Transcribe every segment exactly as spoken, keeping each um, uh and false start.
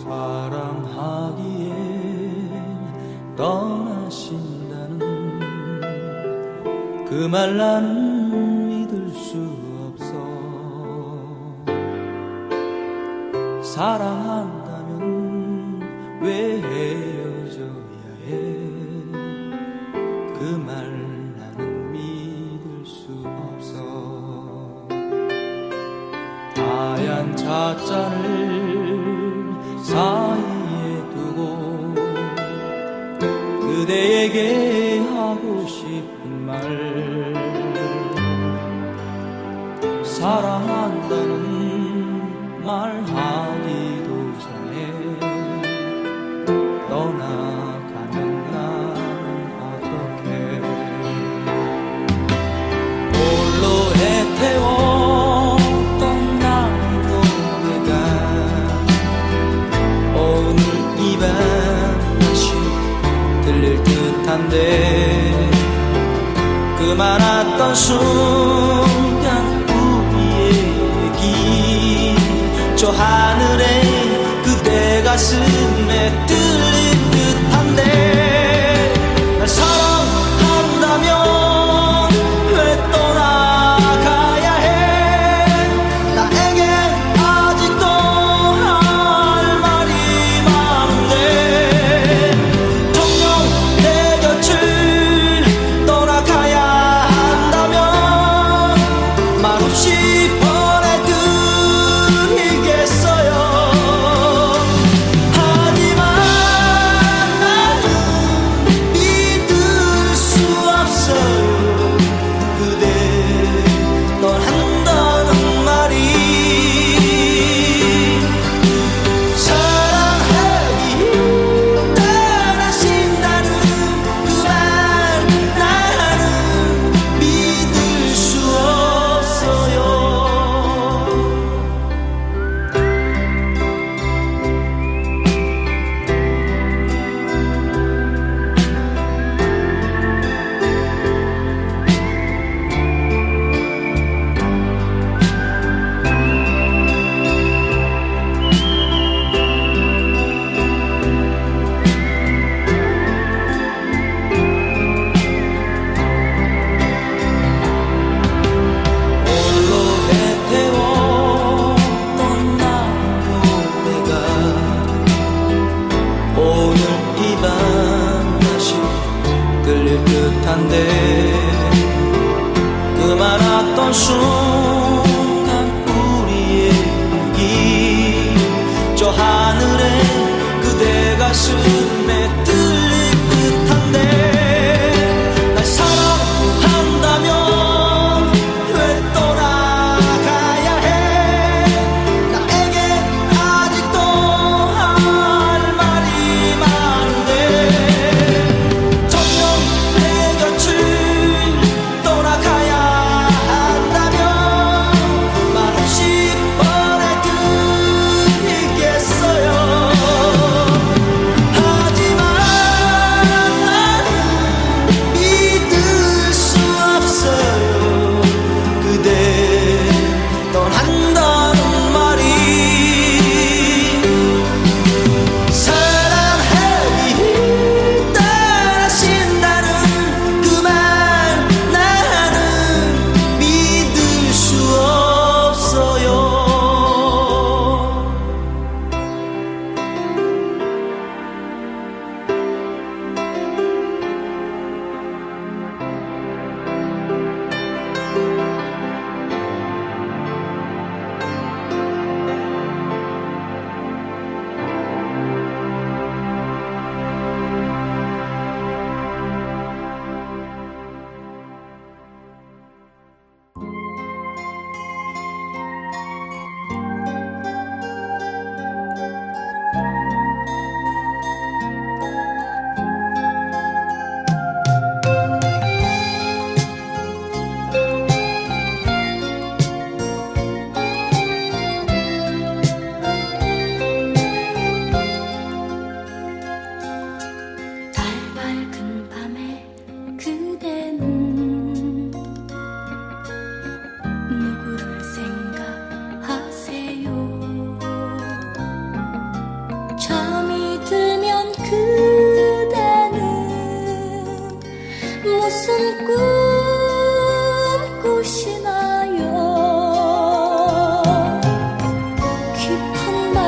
사랑하기에 떠나신다는 그 말 나는 믿을 수 없어. 사랑한다면 왜 헤어져야 해? 그 말 나는 믿을 수 없어. 하얀 찻잔을 사이에 두고 그대에게 하고 싶은 말, 사랑한다는 말하기도 전에 떠나가면 난 어떡해. 홀로 애태웠던 나의 노래가 오늘 이 밤 다시 들릴 듯한데, 그 많았던 순간 우리의 얘기 저 하늘에 그대 가슴에 들린 듯한데, 날 사랑한다면 왜 떠나가야 해? 나에겐 아직도 할 말이 많은데 정녕 내 곁을 떠나가야 한다면 말없이 보내드리겠어요. 하지만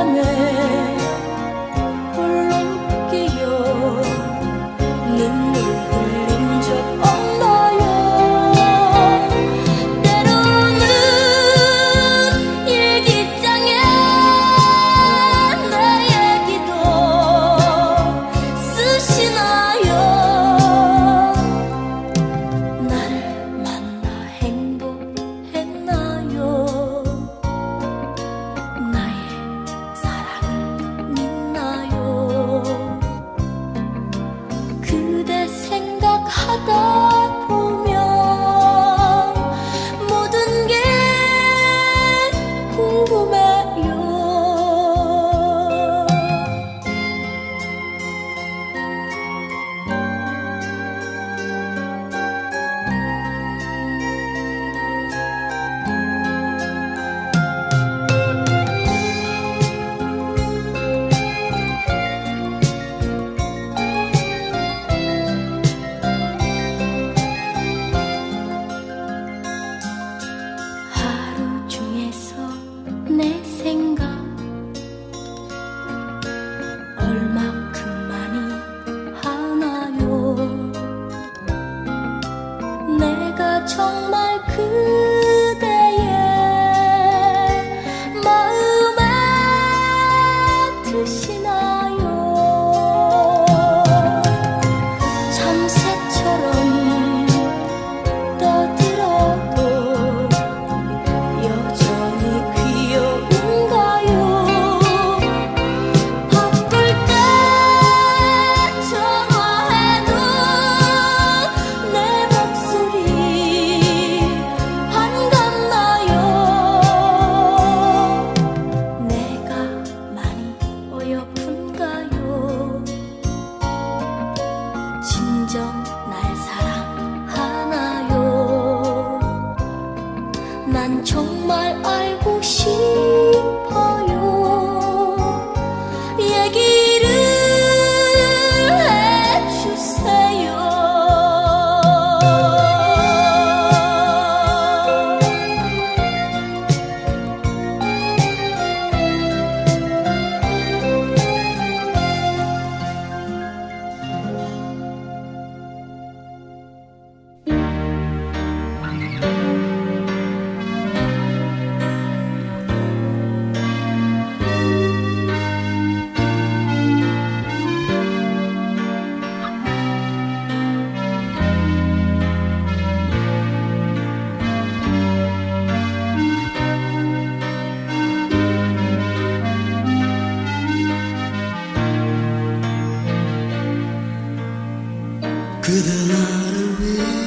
그대 나를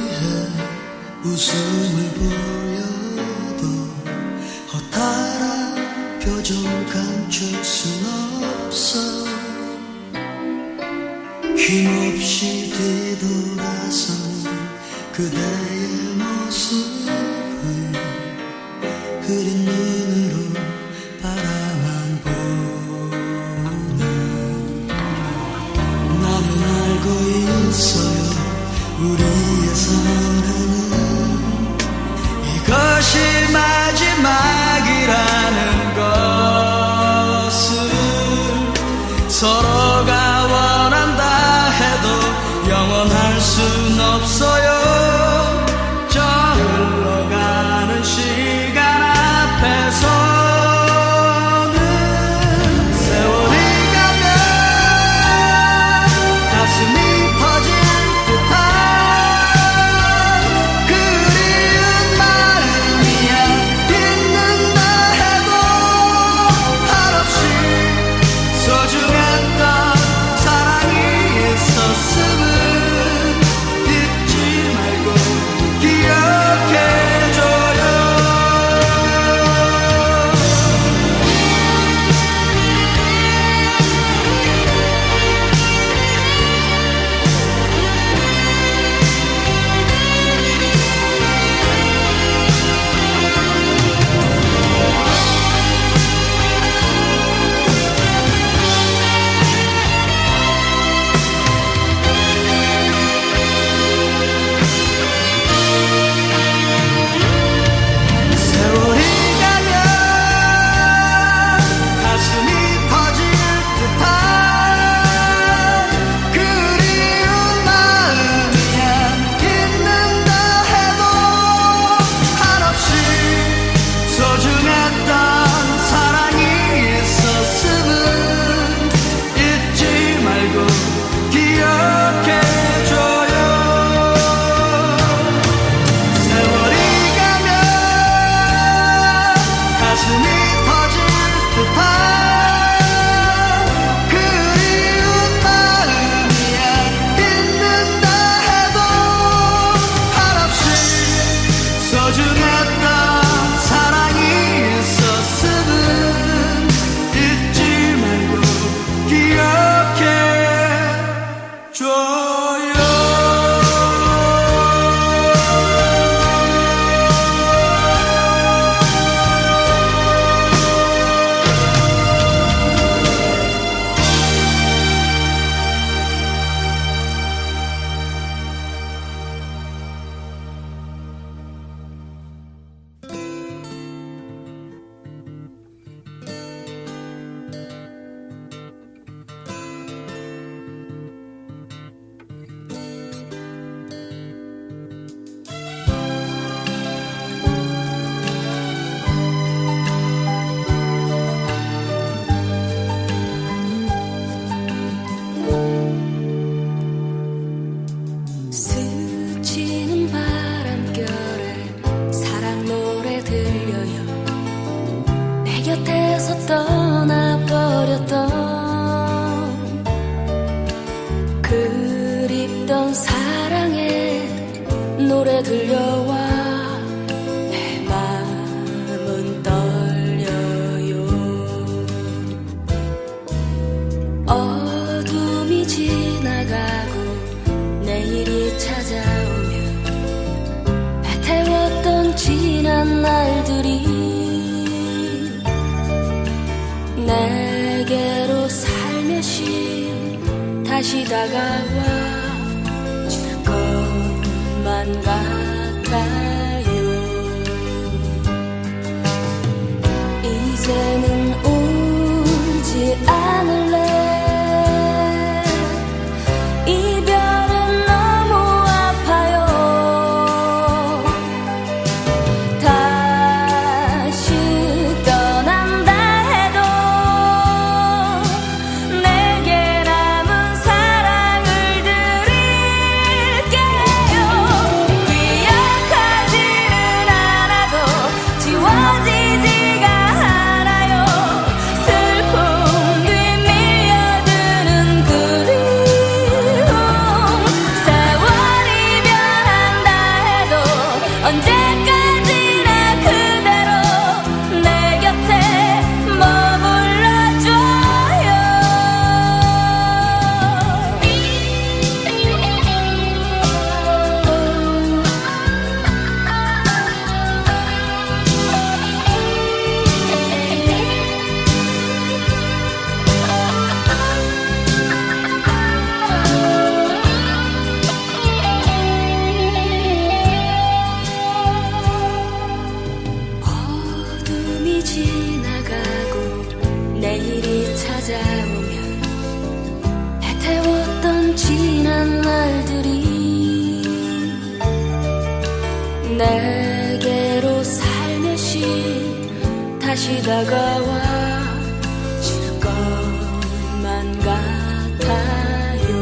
위해 웃음을 보여도 허탈한 표정 감출 순 없어. 힘없이 뒤돌아서는 그대의 모습을 흐린 눈으로 바라만 보네. 나는 알고 있어요, 우리의 사랑은 이것이 마지막이라는 것을. 서로가 원한다 해도 영원할 순 없어요. 저 흘러 내게서 떠나버렸던 그립던 사랑의 노래 들려와 내 마음은 떨려요. 어둠이 지나가고 내일이 찾아오면 애태웠던 지난 날들이 내게로 살며시 다시 다가와 줄 것만 같아요. 이제는 울지 않을래. 이별은 너무 아파요. 다시 떠난다 해도 내게 남은 사랑을 드릴게요. 기억하지는 않아도 지워지지가 않아요. 슬픔 뒤 밀려드는 그리움. 세월이 변한다 해도 언제까지나 그대로 내 곁에 머물러줘요. 어둠이 지나가고 내일이 찾아오면 애태웠던 지난 날들이 내게로 살며시 다시 다가와 줄 것만 같아요.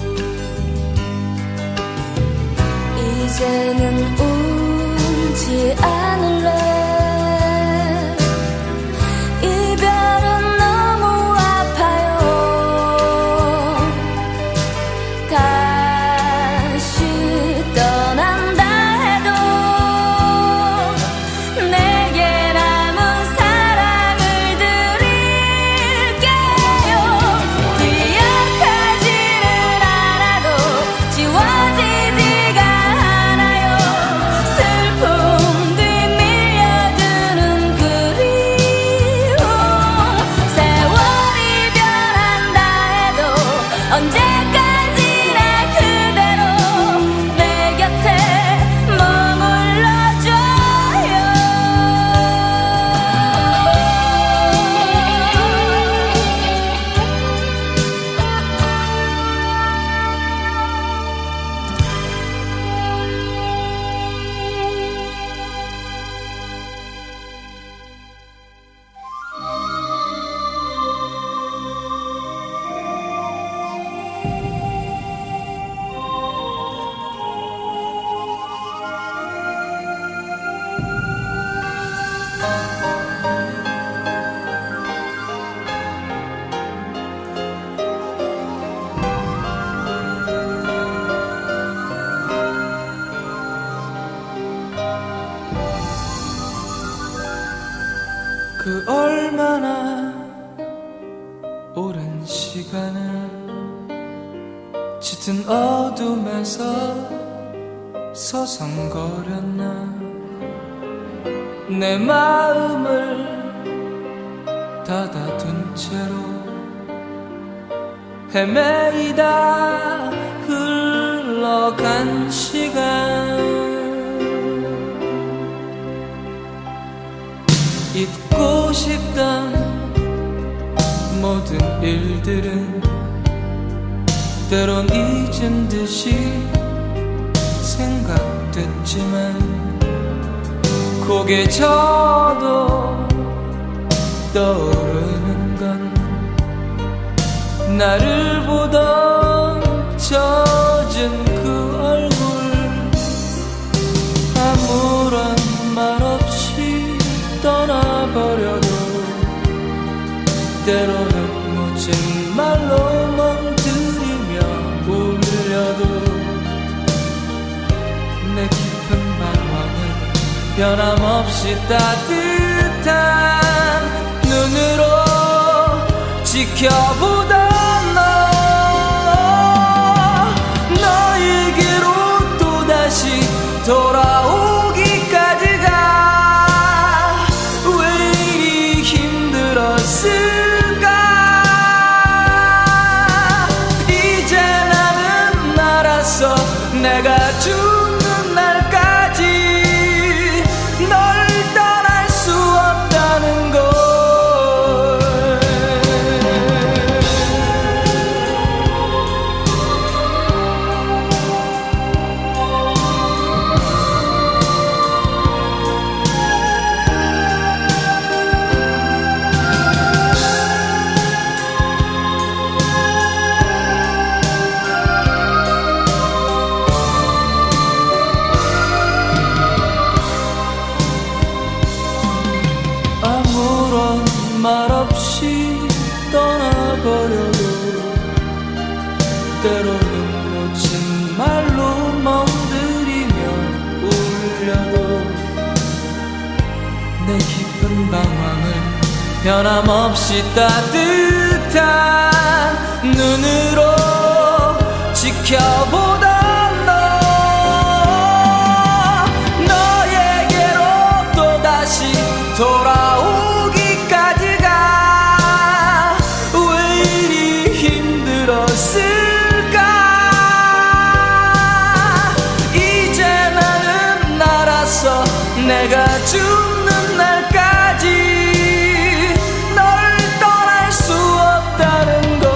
이제는 울지 않을래. 이별은 너무 아파요. 다시 떠난다 해도 내게 남은 사랑을 드릴게요. 기억하지는 않아도 지워지지가 않아요. 슬픔 뒤 밀려드는 그리움. 세월이 변한다 해도 언제까지나 그대로 내 곁에 머물러줘요. 그 얼마나 오랜 시간을 짙은 어둠에서 서성거렸나. 내 마음을 닫아둔 채로 헤매이다 흘러간 시간. 잊고 싶던 모든 일들은 때론 잊은 듯이 생각됐지만 고개 져도 떠오르는 건 나를 보던 젖은 그 얼굴. 아무런 말 없이 떠나버려도 때로는 멋진 말로 멍들이며 울려도 내 깊은 방황은 변함없이 따뜻한 눈으로 지켜보던 너 너에게로 또다시 돌아오기까지가 왜 이리 힘들었을까. 이제 나는 알았어. 내가 죽는 날까지 널 떠날 수 없다는 걸. 말없이 떠나버려도 때로는 멋진 말로 멍들이며 울려도 내 깊은 방황을 변함없이 따뜻한 눈으로 지켜보던 너 너에게로 또다시 돌아오 내가 죽는 날까지 널 떠날 수 없다는 걸.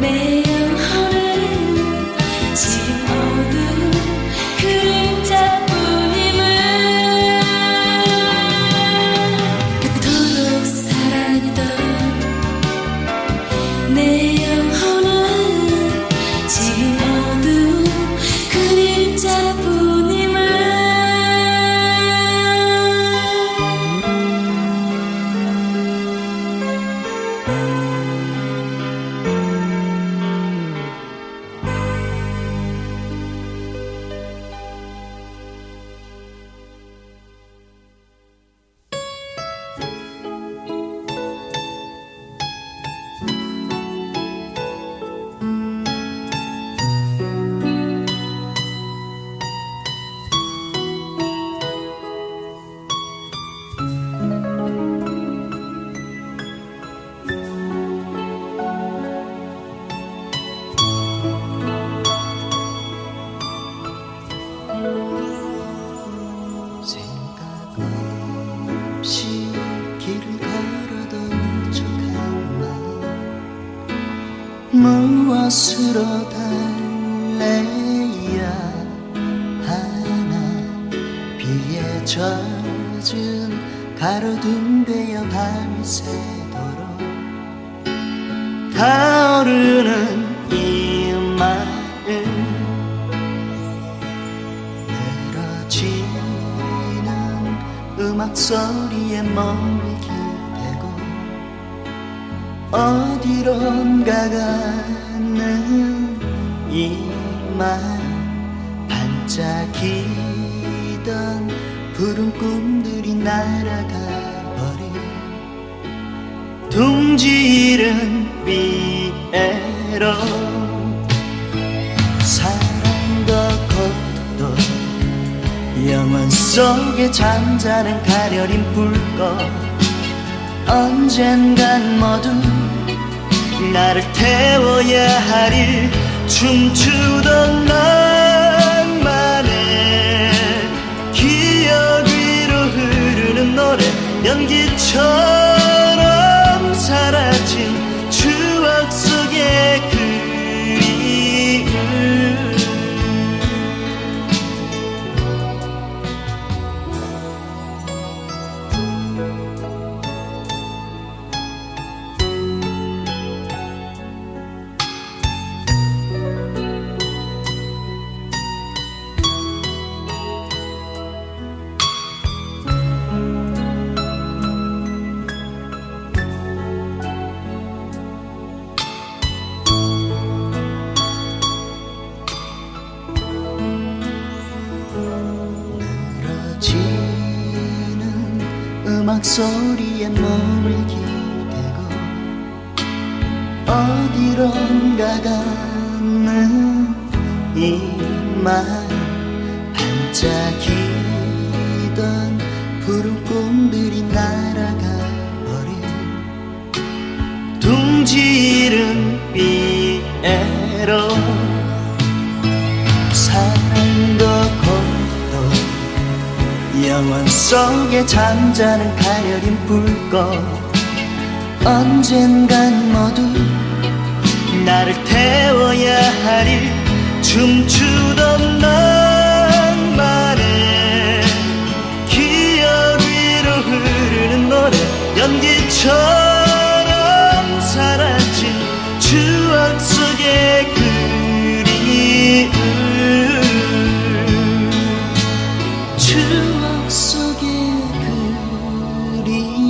내 영혼은 지금 어두운 그림자뿐임을 그토록 사랑이던 내 영혼은 지금 어두운 그림자뿐임을 생각 없이 길을 걸어던 저 가만 무엇으로 달래야 하나 비에 젖은 가로등 되어 밤이 새도록 타오르는 이 마음 늘어지는 음악 소리에 몸을 기대고 어디론가 가는 이만 반짝이던 푸른 꿈들이 날아가 버린 둥지른 비애로 사랑도 것도 영원 속에 잠자는 가녀린 불꽃 언젠간 모두 나를 태워야 하리 춤추던 낭만의 기억 위로 흐르는 노래 연기처럼 사라진 추억 속의 그리움 늘어지는 음악 소리에 몸을 기대고 어디론가 가는 이만 반짝이던 푸른 꿈들이 날아가 버린 둥지른 비애로 사랑도 고도 영원 속에 잠자는 가녀린 불꽃 언젠간 모두 나를 태워야 하리 춤추던 낭만의 기억 위로 흐르는 노래 연기처럼 사라진 추억 속의 그리움 추억 속의 그리움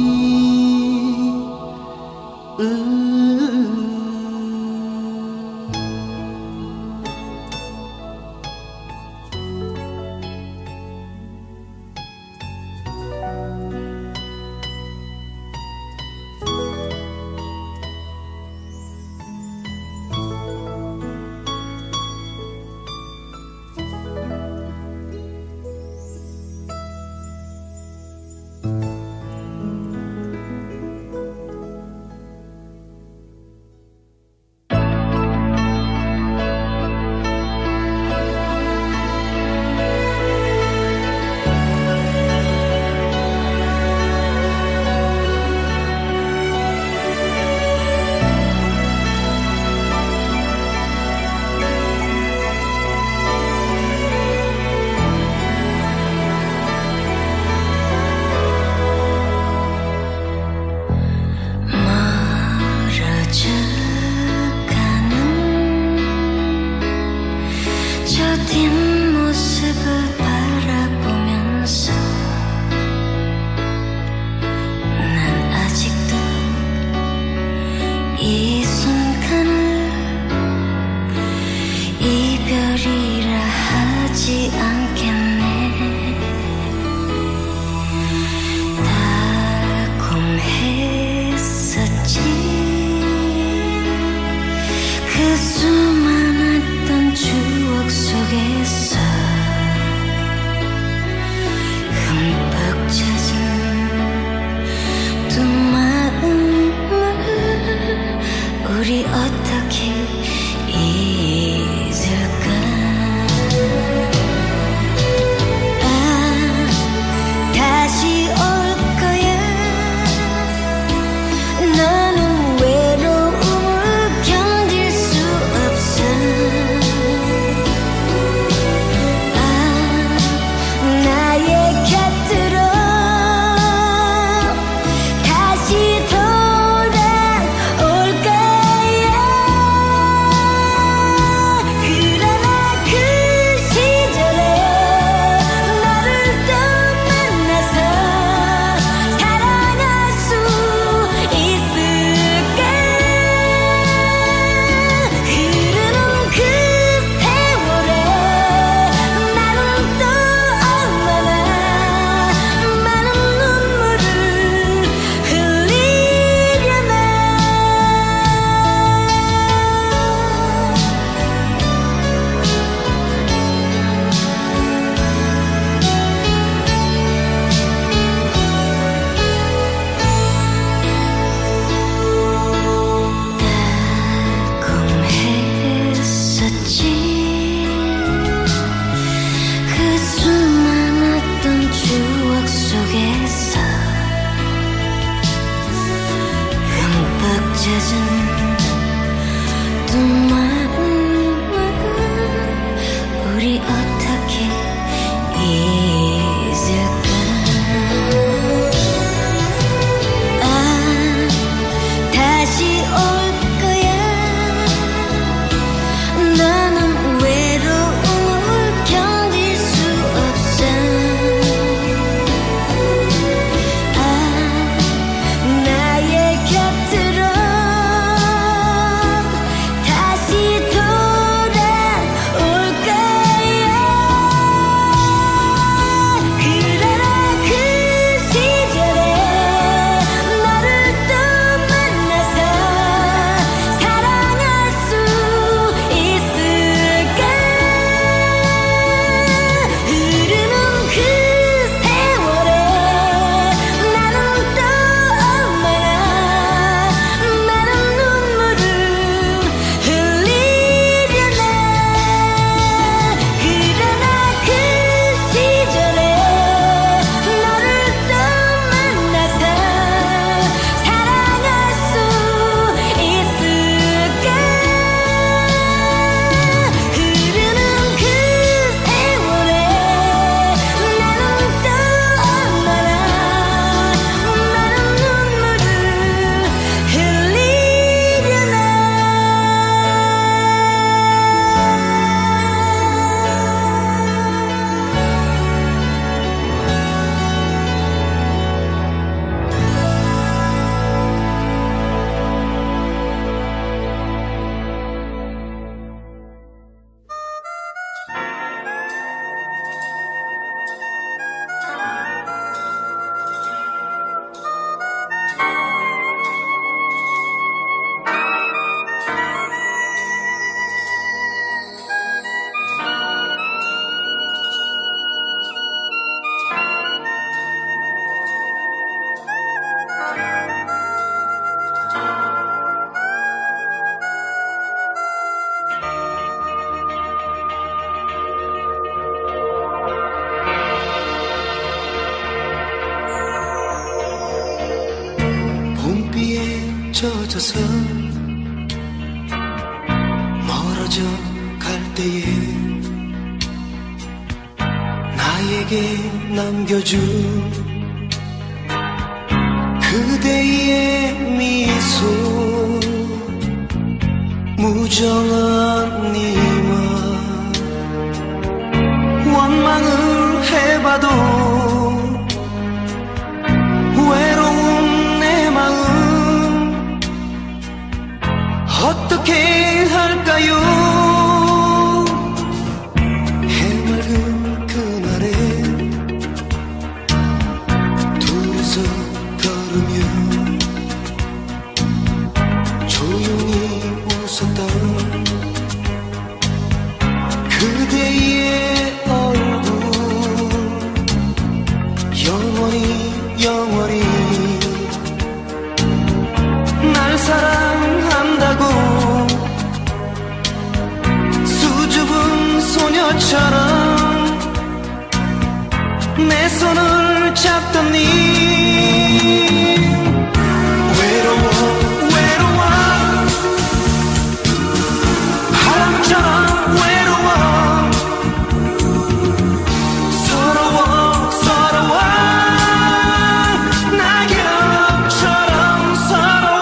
젖어서 멀어져 갈 때에 나에게 남겨준 그대의 미소 무정한 니만 원망을 해봐도 외로운 내 마음 어떻게 할까요? 해맑은 그날에 둘이서 걸으며 조용히 웃었던 그대의 얼굴 영원히 영원히 날 사랑한다고 수줍은 소녀처럼 내 손을 잡던 니 외로워 외로워 바람처럼 외로워 서러워 서러워 낙엽처럼 서러워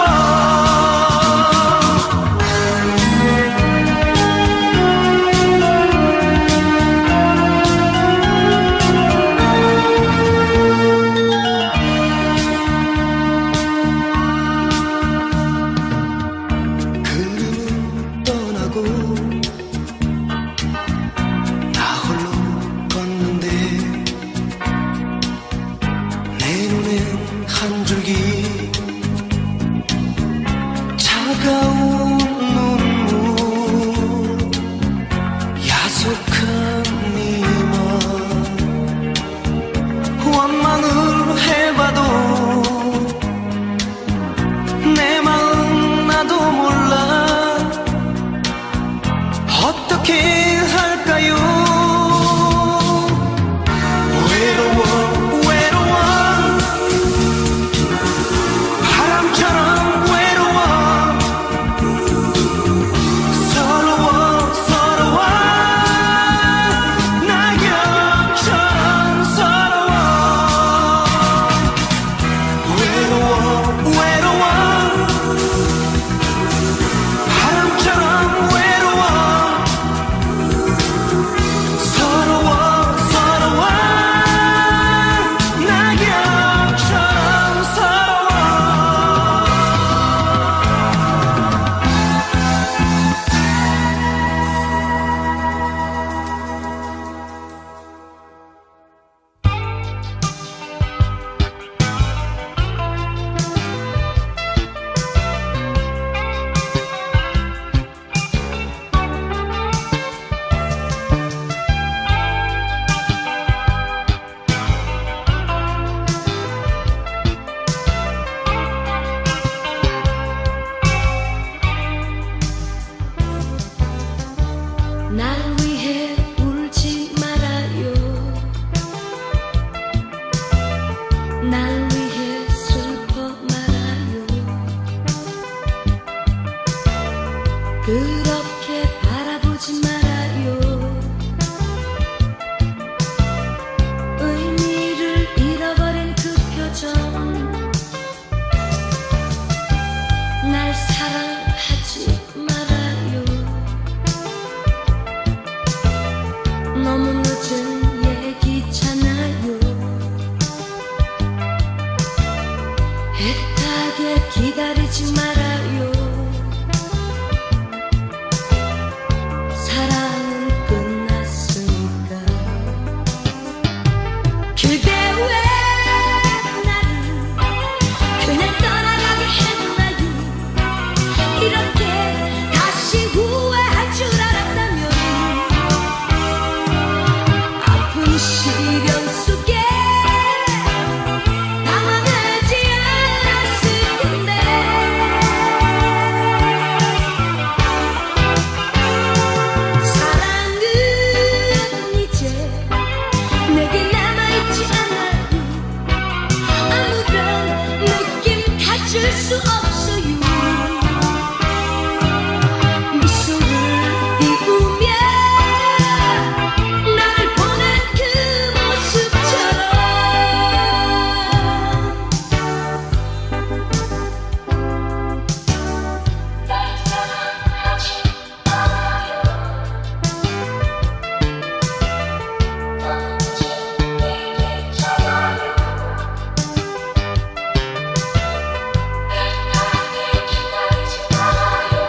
그렇게 바라보지 말아요. 의미를 잃어버린 그 표정, 날 사랑하지 말아요. 너무 늦은 얘기잖아요. 애타게 기다리지 말아요. 사랑은 끝났으니까. 그대 왜 나를 그냥 떠나가게 했나요? 이렇게 다시 후회할 줄 알았다면 아픈 시련 속에 당황하지 않았을 텐데. 사랑은 이제 내게 남아있지 않아요. 아무런 느낌 가질 수 없어요. 미소를 띄우며 날 보낸 그 모습처럼. 날 사랑하지 말아요. 언제 얘기했잖아요. 애타게 기다리지 말아요.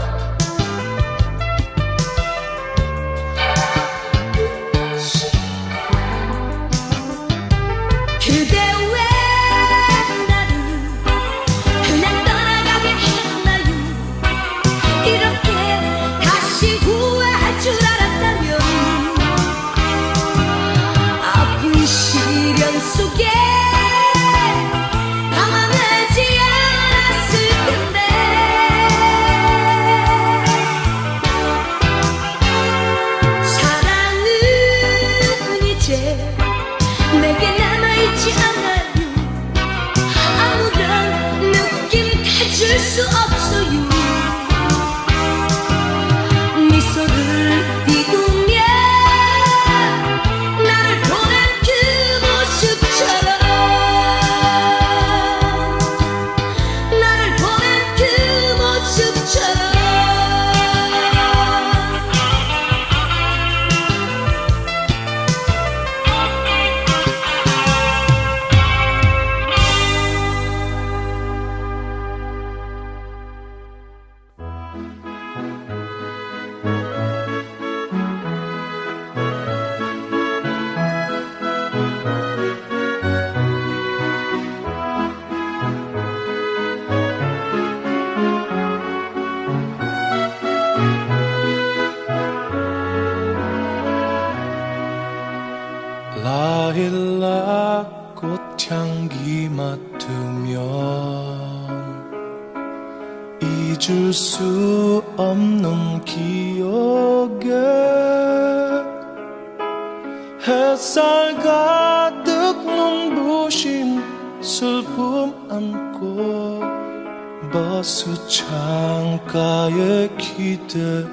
그대 왜 나를 그냥 떠나가게 했나요? 이렇게 다시 후회할 줄 알았다면 아픈 시련 속에 당황하지 않았을 텐데. 사랑은 이제 내게 남아있지 않아요. 아무런 느낌 가질 수 없어요. 미소를 띄우며 나를 보낸 그 모습처럼. 나를 보낸 그 모습처럼. 라일락 꽃향기 맡으면 잊을 수 없는 기억에 햇살 가득 눈부신 슬픔 안고 버스 창가에 기대우네.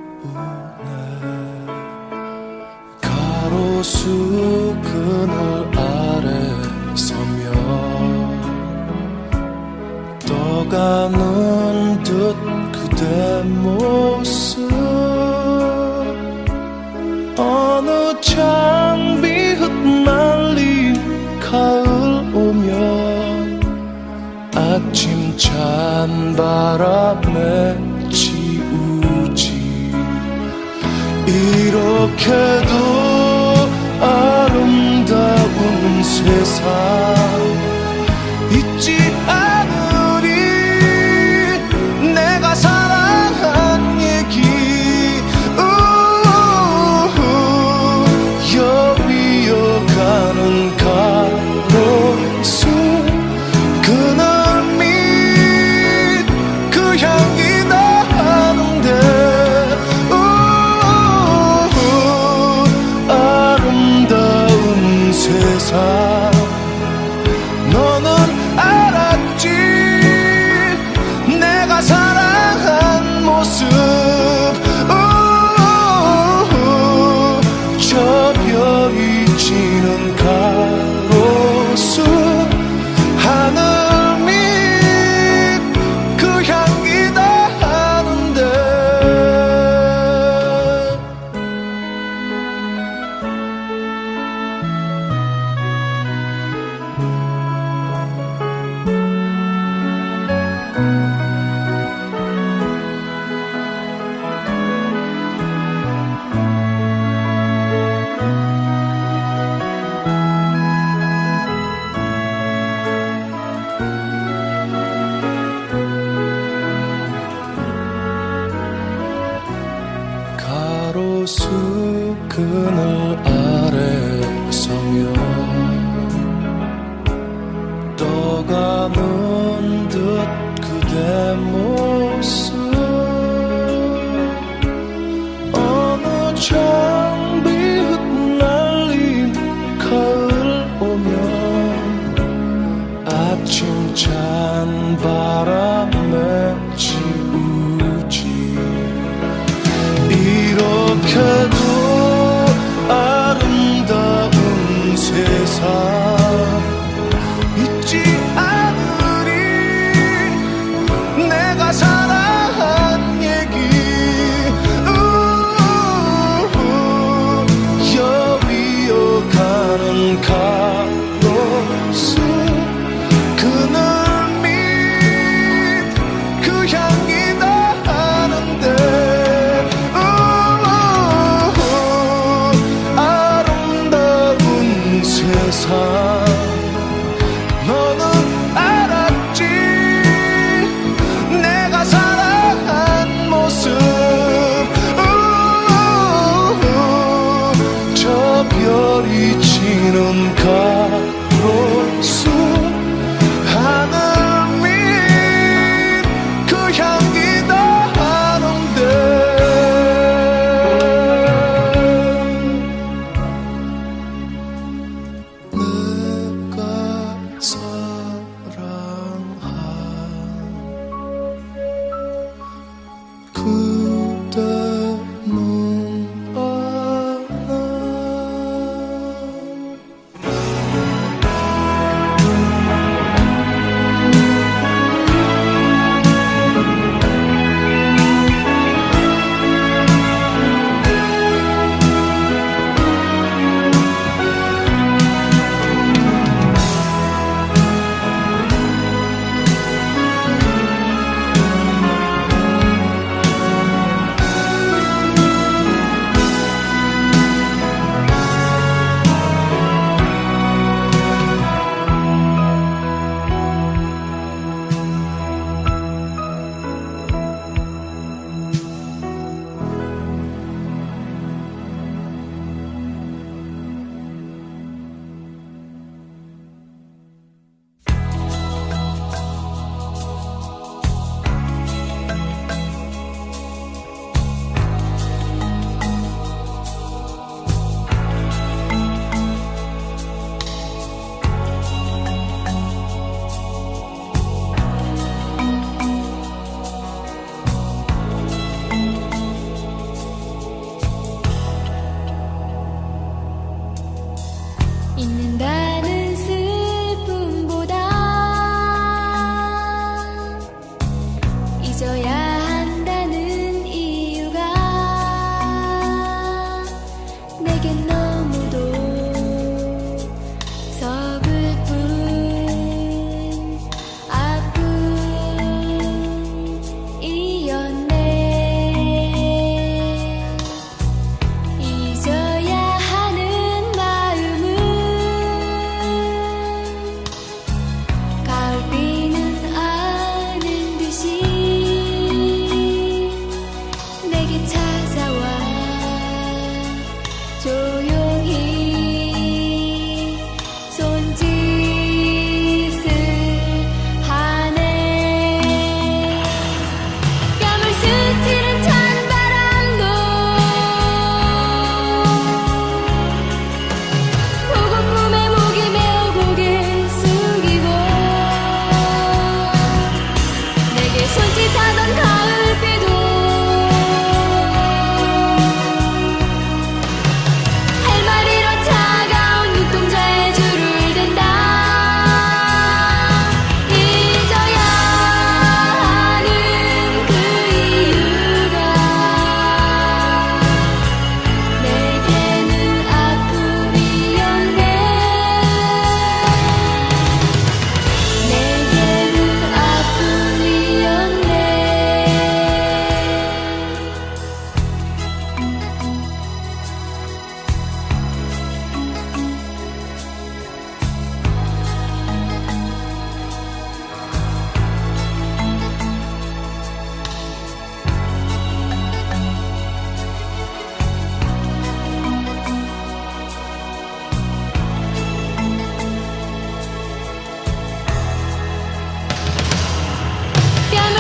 가로수 그늘 아래 서면 떠가는 듯 그대 모습. 어느 장비 흩날린 가을 오면 아침 찬바람에 지우지. 이렇게도 아름다운 세상 잊지 않으리. 내가 사랑한 얘기 여위어가는 가로수 그늘 밑 그 향기 나는데 아름다운 세상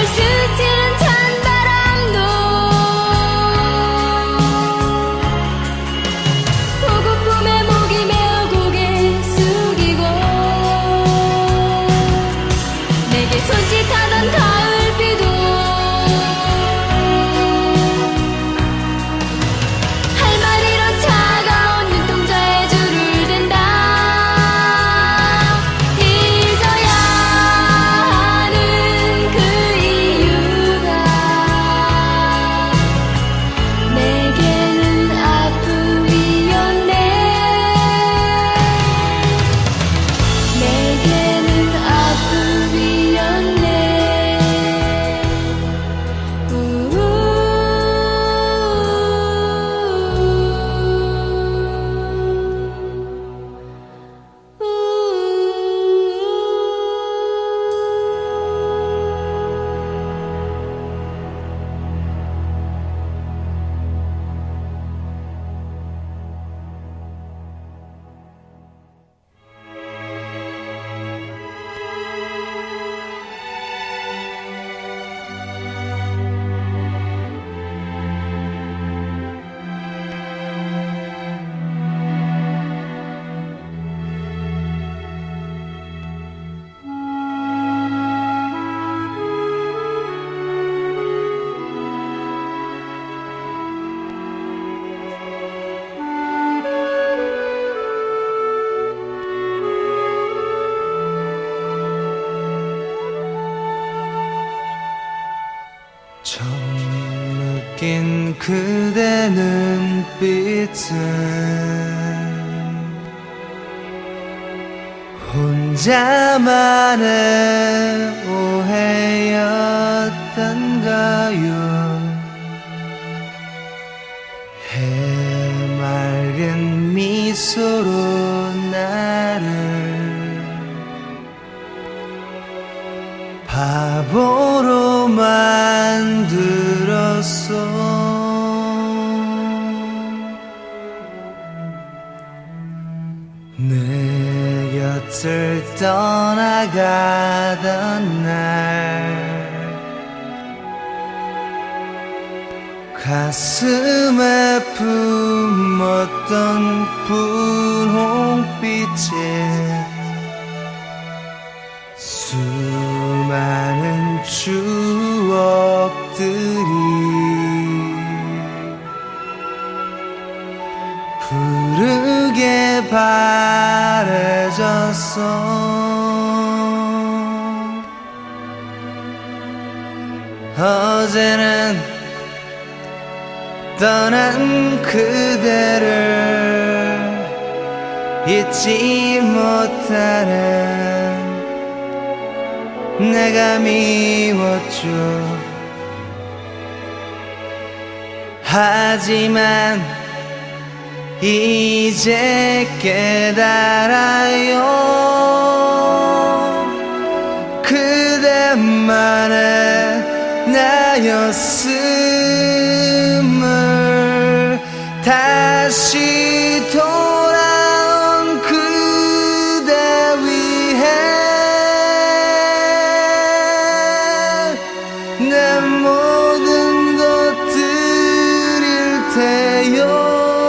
스치는 찬바람도 보고픔에 목이 메어 고개 숙이고 내게 손짓하던 가을비도 할머니로 차가운 눈동자에 줄을 댄다. 잊어야 하는 그 이유가 내게는 아픔이었네. 내게는 아픔이었네. 처음 느낀 그대 눈빛은 혼자만의 오해였던가요. 해맑은 미소로 나를 바보로 만들었어. 내 곁을 떠나가던 날 가슴에 품었던 분홍빛에 수많은 추억들이 푸르게 바래졌어. 어제는 떠난 그대를 잊지 못하는 내가 미웠죠. 하지만 이제 깨달아요. 그대만의 나였음을. 다시 돌아온 그대 위해 내 모든 것 드릴 테요.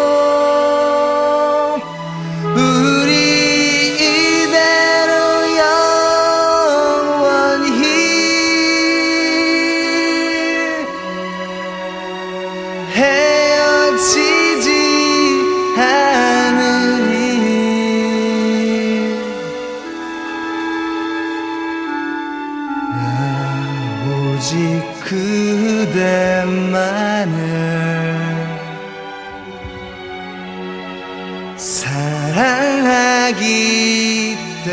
오직 그대만을 사랑하기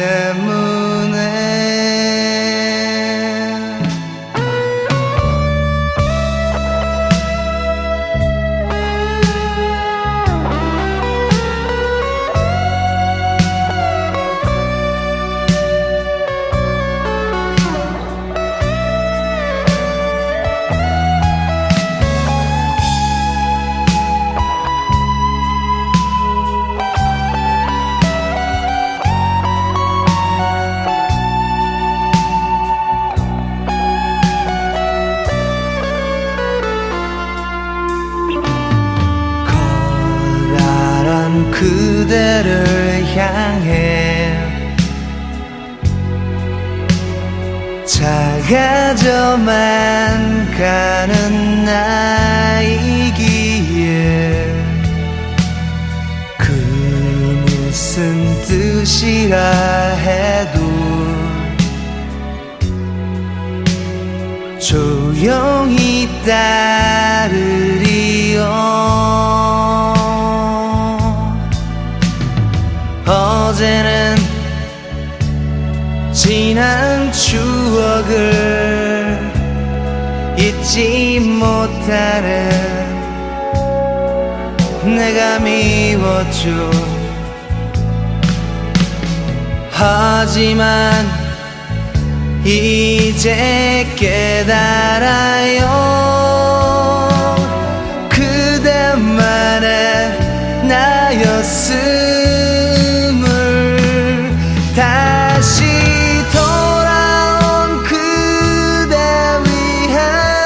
때문에. 가져만 가는 나이기에 그 무슨 뜻이라 해도 조용히 따르리요. 어제는 지난 추억을 잊지 못하는 내가 미웠죠. 하지만 이제 깨달아요. 그대만의 나였음을. 다시 돌아온 그대 위해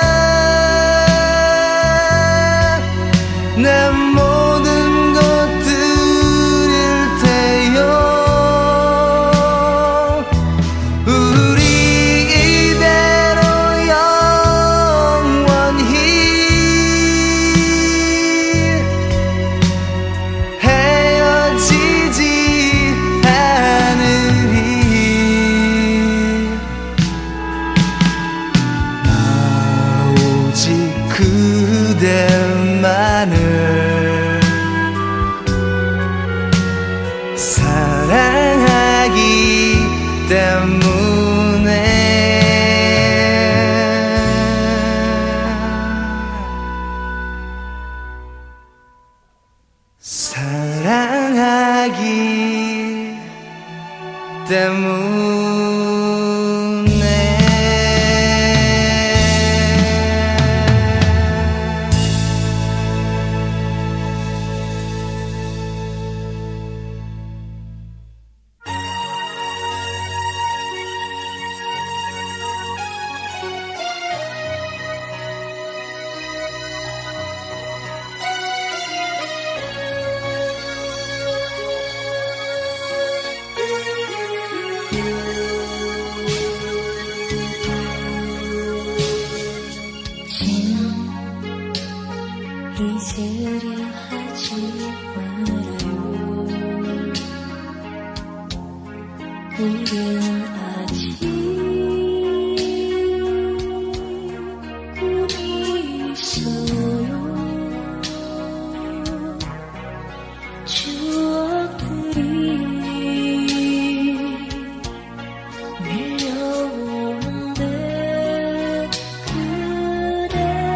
내 모든 것 드릴 테요. 우리 이대로 영원히 헤어지지 않으리. 나 오직 그대만을 사랑하기 때문에. 사랑하기 때문에. 잊으려 하지 말아요. 우린 아직 꿈이 있어요. 추억들이 밀려오는데 그대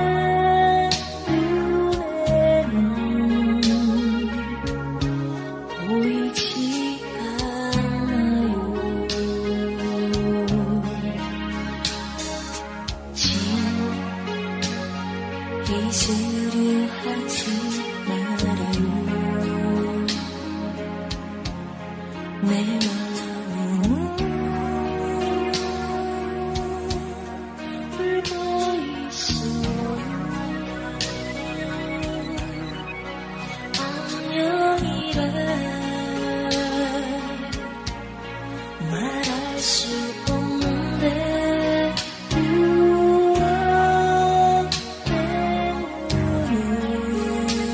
보이지 않아요. 지금 잊으려 하지 말아요. 내 마음은 울고 있어요. 안녕이라 말할 수 없는데 무엇 때문에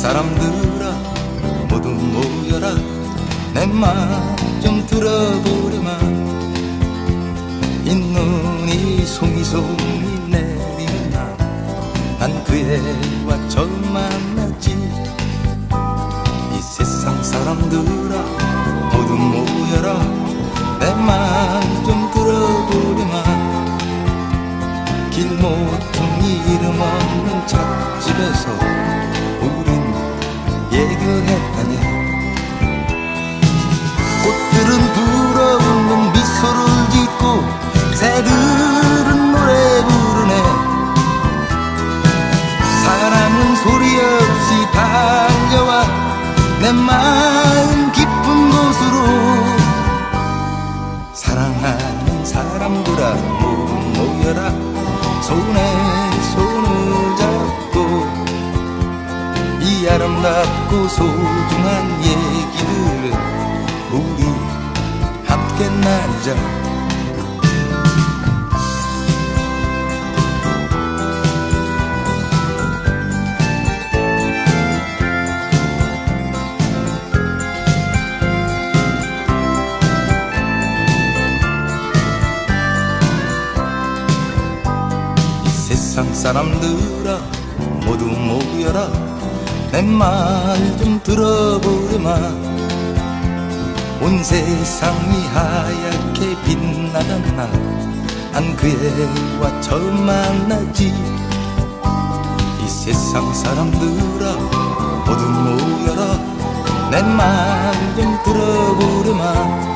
사람들아 모두 모여라 내 말 좀 들어보렴아 이 눈이 송이송이 내리는 날 난 그 애와 처음 만났지 이 세상 사람들아 모두 모여라 내 말 좀 들어보렴아 길모퉁이 이름 없는 찻집에서 우린 얘기를 했다네 꽃들은 불어오는 미소를 짓고 새들은 노래 부르네 사랑은 소리 없이 달려와 내 마음 깊은 곳으로 사랑하는 사람들아 모두 모여라 손에 손을 잡고 이 아름답고 소중한 얘기들을 우리 함께 나누자 이 세상 사람들아 모두 모여라 내 말 좀 들어보렴아 온 세상이 하얗게 빛나던 날 난 그 애와 처음 만났지 이 세상 사람들아 모두 모여라 내 말 좀 들어보렴아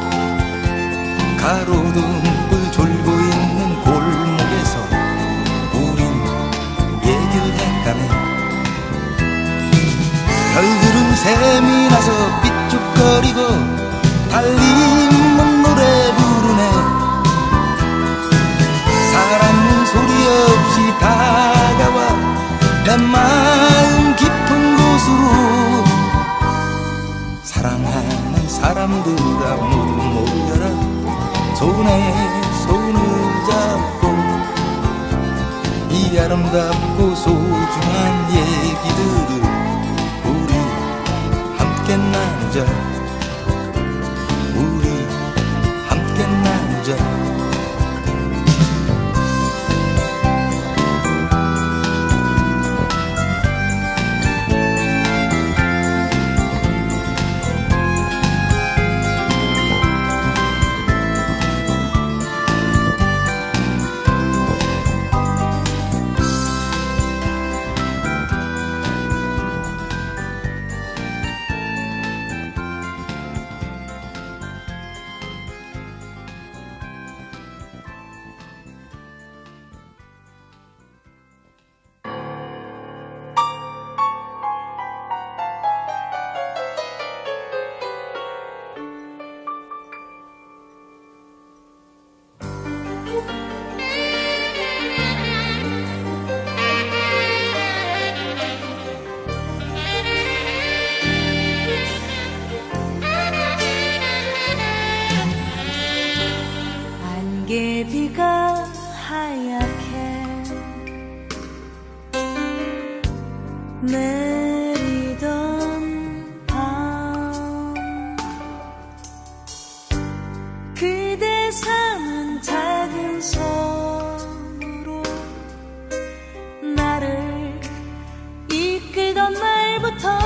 가로등불 졸고 있는 골목에서 우린 얘기를 했다네 별들은 샘이 나서 삐죽거리고 달림은 노래 부르네 사랑은 소리 없이 다가와 내 마음 깊은 곳으로 사랑하는 사람들아 모두 모여라 손에 손을 잡고 이 아름답고 소중한 얘기들을 우리 함께 나누자 우리 함께 나누자 안개비가 하얗게 내리던 밤 그대 삼은 작은 손으로 나를 이끌던 날부터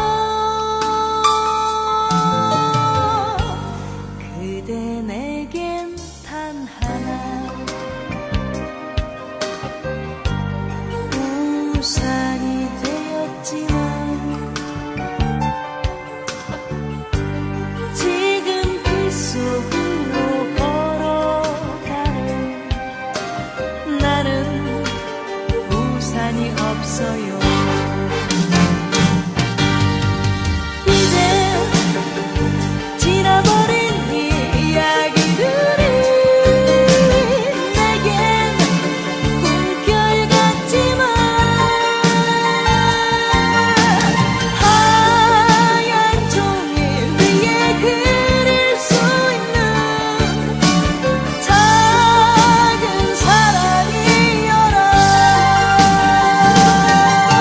그대 내겐 단 하나 우산이 되었지만 지금 빗속으로 걸어가는 나는 우산이 없어요 이제 지나버린 이야기들이 작은 사랑이여라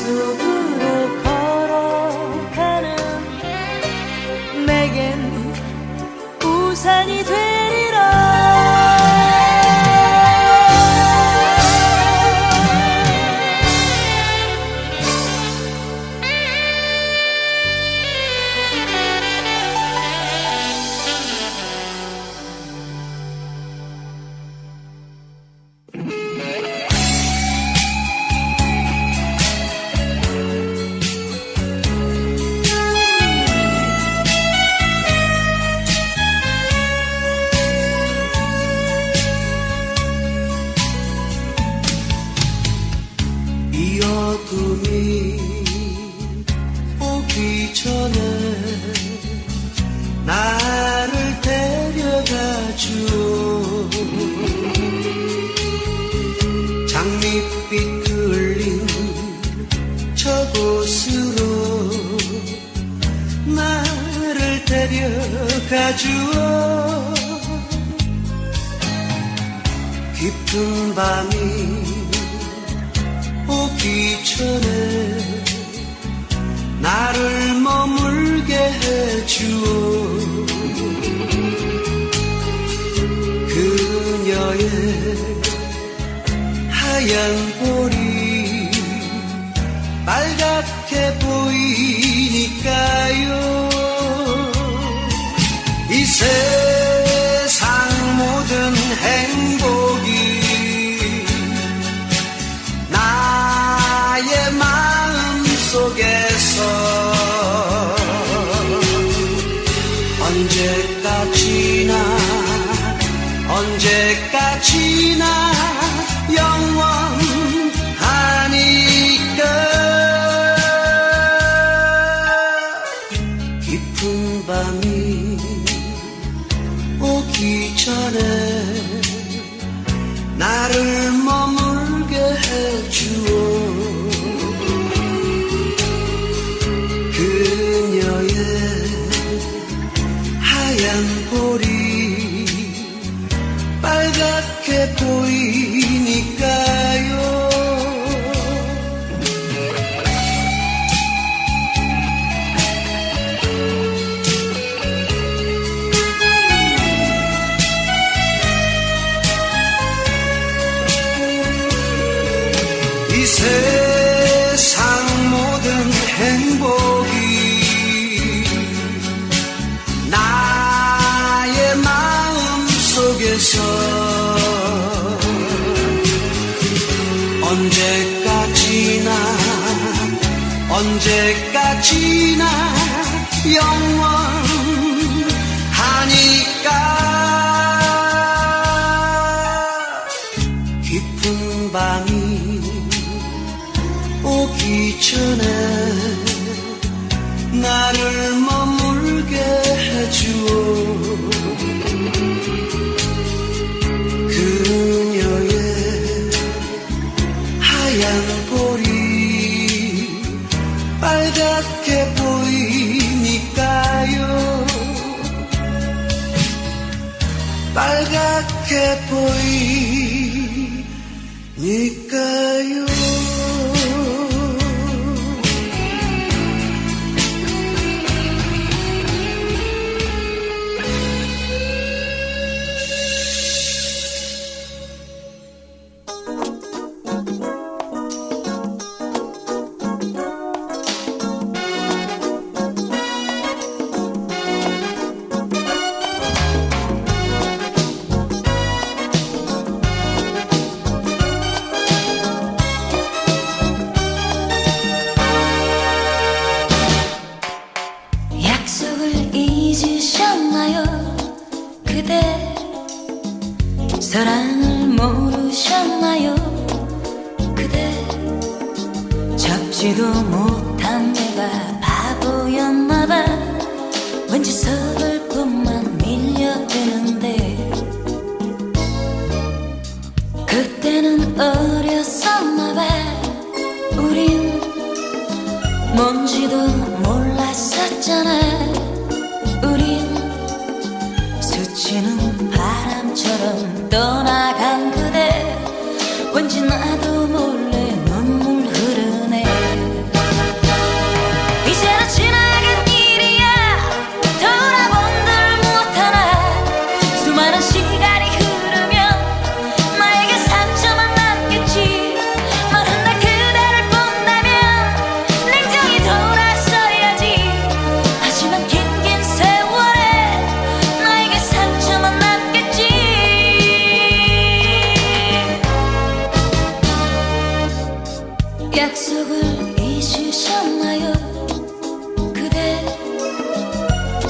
숲으로 걸어가는 내겐 우산이 되리라. 이 어둠이 오기 전에 나를 데려가주오. 장밋빛 흘린 저곳으로 나를 데려가주오. 깊은 밤이 오기 전에 나를 머물게 해주오. 그녀의 하얀 볼이 빨갛게 보이니까요. 이 세상 모든 행복이 나의 마음 속에서 언제까지나 언제까지나 영원하니까. 깊은 밤이 오기 전에 나를 머물게 해주오. 그녀의 하얀 볼이 빨갛게 보이니까요. 이 세상 모든 행복이 나의 마음 속에서 언제까지나 언제까지나 영원하니까. 깊은 밤이 오기 전에 나를 머물게 해주오. 그녀의 하얀 볼이 빨갛게 보이니까요. 빨갛게 보이니까요. 사랑을 모르셨나요? 그대 잡지도 못한 내가 바보였나봐. 왠지 서글픔만 밀려드는데 그때는 어렸었나봐. 우린 뭔지도 몰랐었잖아. 우린 스치는 바람처럼 떠나간 그대 왠지 나도 몰래 눈물 흐르네.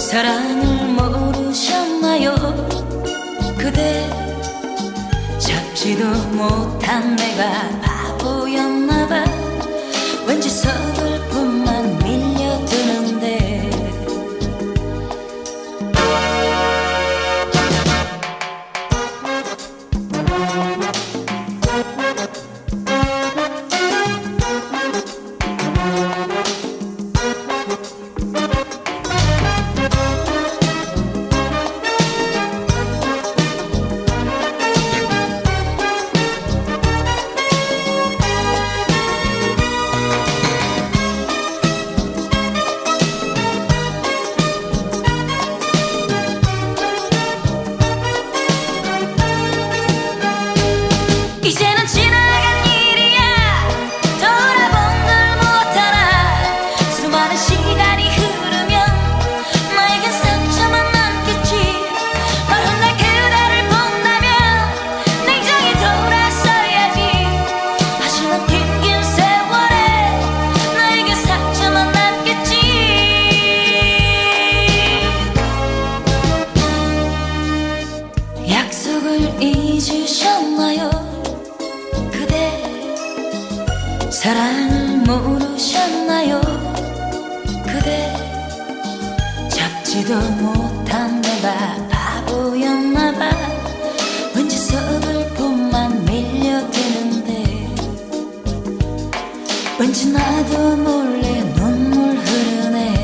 사랑을 모르셨나요? 그대 잡지도 못한 내가 바보였나봐. 왠지 서글픔만 밀려드는데 이제는 지나간 일이야. 돌아본 걸 못하나. 수많은 시간이 흐르면 나에겐 상처만 남겠지. 널 훗날 그대를 본다면 냉정히 돌아서야지. 하지만 긴 세월에 나에겐 상처만 남겠지. 약속을 잊으셨나요? 사랑을 모르셨나요? 그대 잡지도 못한 내가 바보였나봐. 왠지 서글픔만 밀려드는데 왠지 나도 몰래 눈물 흐르네.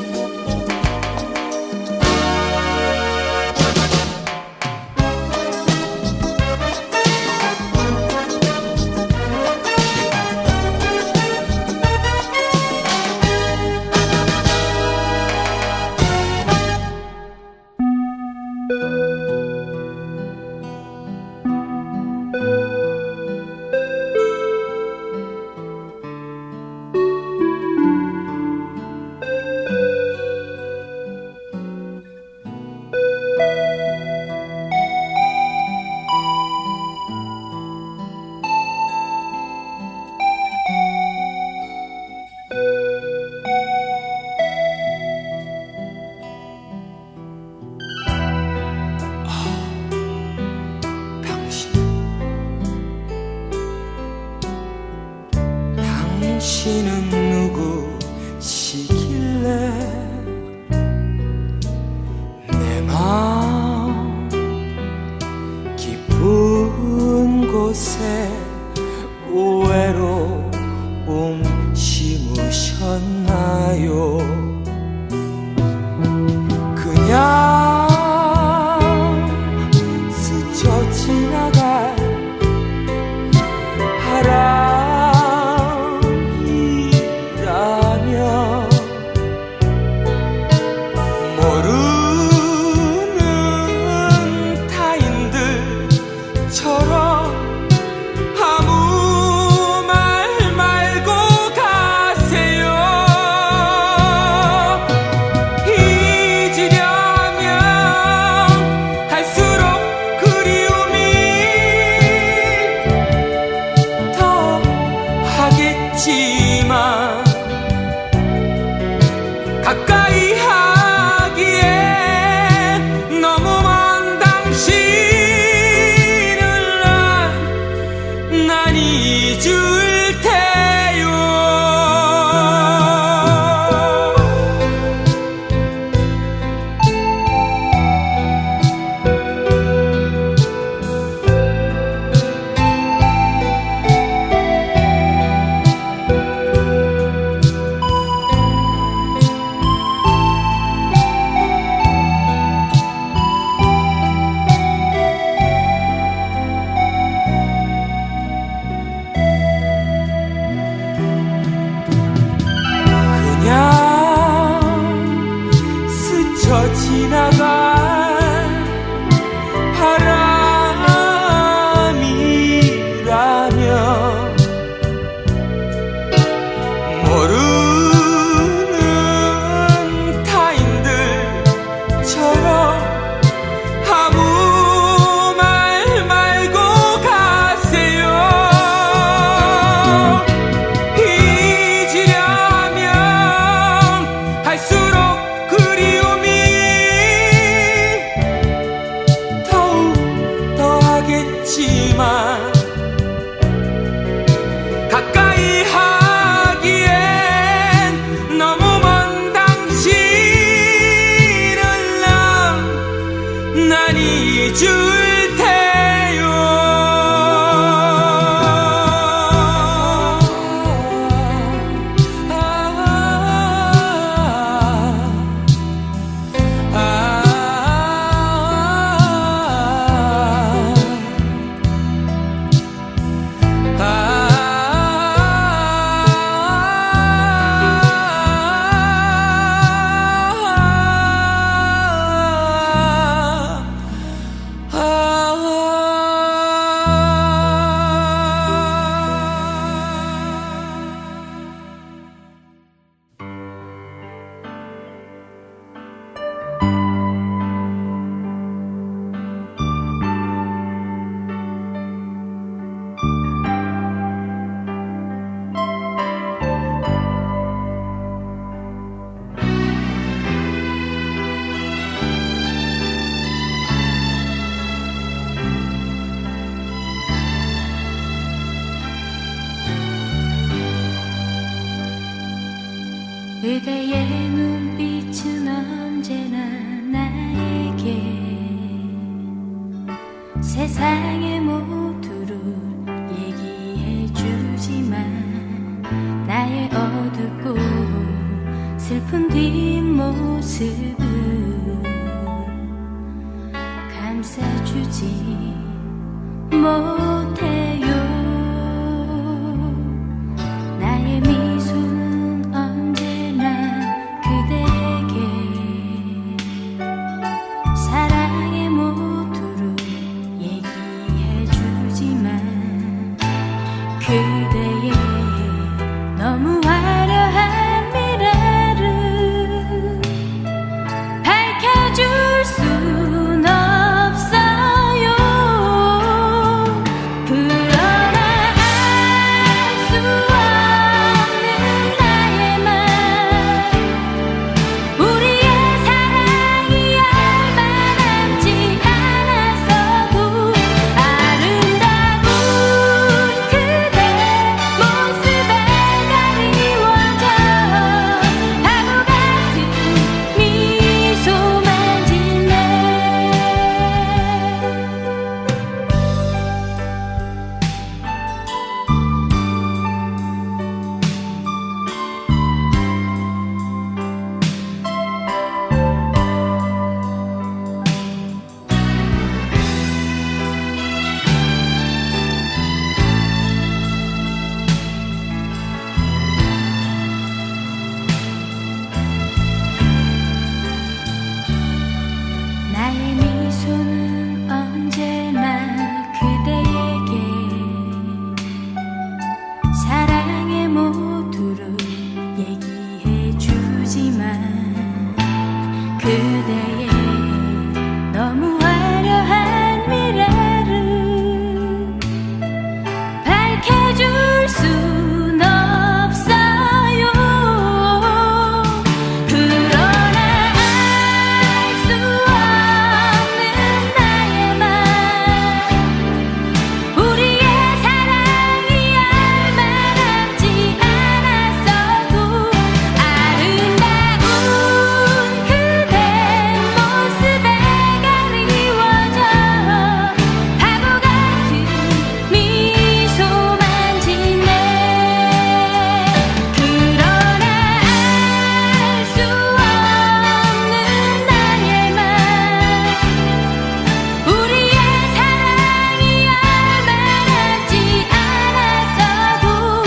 당신은 누구시길래 내 마음 깊은 곳에 외로움 심으셨나요? 그냥 스쳐 지나갈 바람이라며 모르는 타인들처럼 아무 말 말고 가세요. 잊으려면 할수록 그리움이 더 하겠지만 가까이 하기에 너무 먼 당신을 난, 난 잊을 테요. 세상의 모두를 얘기해주지만 나의 어둡고 슬픈 뒷모습을 감싸주지 못해요. 나의 미소는 언제나 그대에게 사랑의 모두를 얘기해주지만 그대의 너무 화려한 미래를 밝혀줄 순 없어요. 그러나 알 수 없는 나의 맘, 우리의 사랑이 얼마 남지 않았어도 아름다운 그대 모습에 가리워져 바보 같은 미소만 짓네. 나의 미소는 언제나 그대에게 사랑의 모두를 얘기해주지만 그대의 너무 화려한 미래를 밝혀줄 순 없어요. 그러나 알 수 없는 나의 맘, 우리의 사랑이 얼마 남지 않았어도 아름다운 그대 모습에 가리워져 바보 같은 미소만 짓네. 그러나 알 수 없는 나의 맘, 우리의 사랑이 얼마 남지 않았어도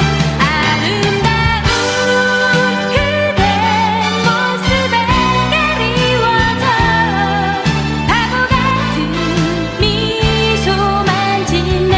아름다운 그대 모습에 가리워져 바보 같은 미소만 짓네.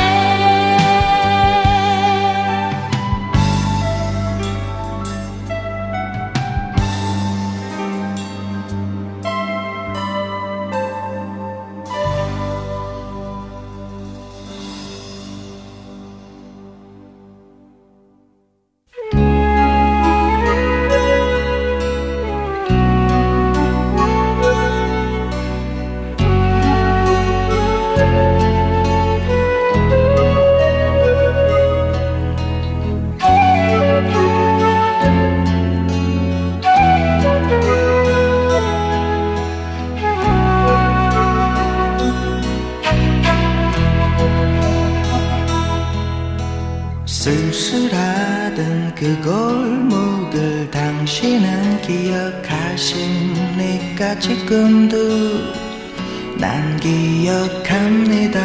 쓸쓸하던 그 골목을 당신은 기억하십니까? 지금도 난 기억합니다.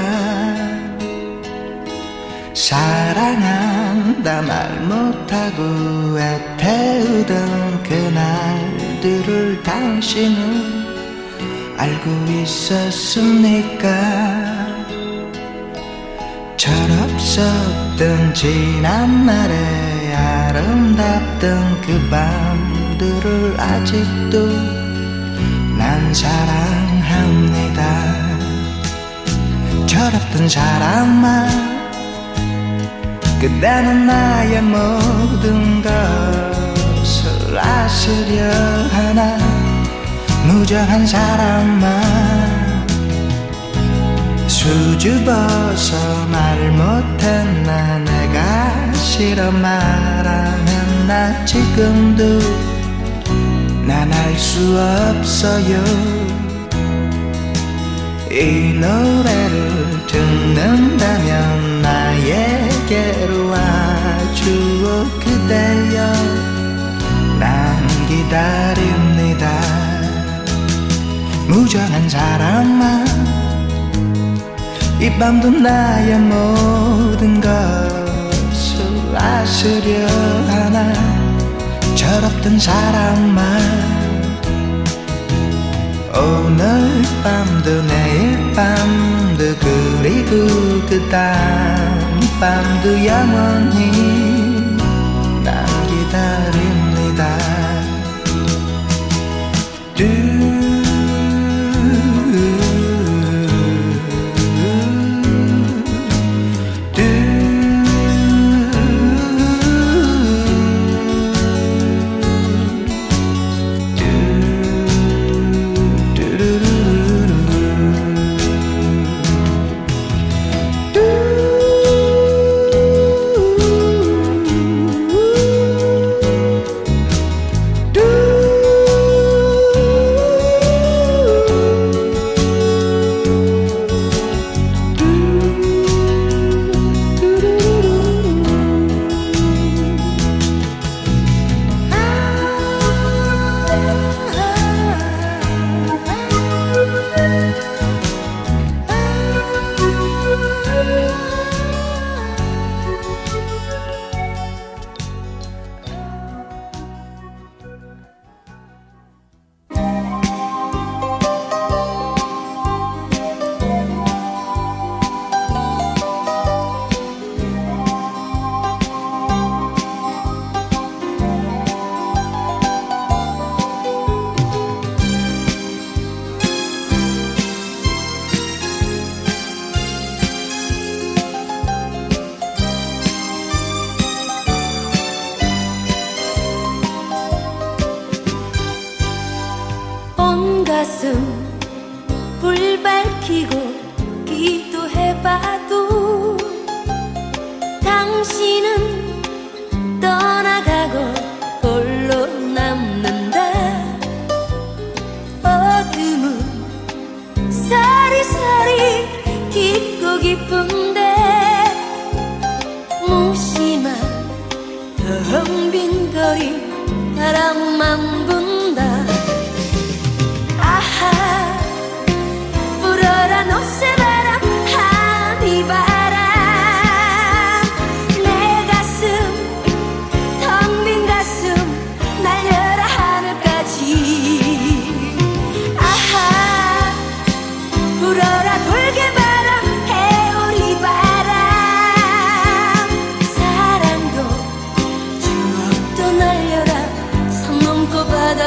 사랑한다 말 못하고 애태우던 그날들을 당신은 알고 있었습니까? 철없었던 지난날의 아름답던 그 밤들을 아직도 난 사랑합니다. 철없던 사랑만 그대는 나의 모든 것을 아시려 하나. 무정한 사랑만 수줍어서 말 못했나. 내가 싫어 말하면 나 지금도 난 알 수 없어요. 이 노래를 듣는다면 나에게로 와주오 그대여 난 기다립니다 무정한 사람아 이 밤도 나의 모든 것을 아시려 하나 철없던 사람아 오늘 밤도 내일 밤도 그리고 그 다음 밤도 영원히 난 기다립니다 두 가슴 불 밝히고 기도해봐도 당신은 떠나가고 홀로 남는다 어둠은 사리사리 깊고 깊은데 무심한 텅 빈 거리 바람만 분다 아하 불어라 노새바람 하미바람 내 가슴 텅 빈 가슴 날려라 하늘까지 아하 불어라 돌개바람 해오리바람 사랑도 추억도 날려라 선 넘고 바다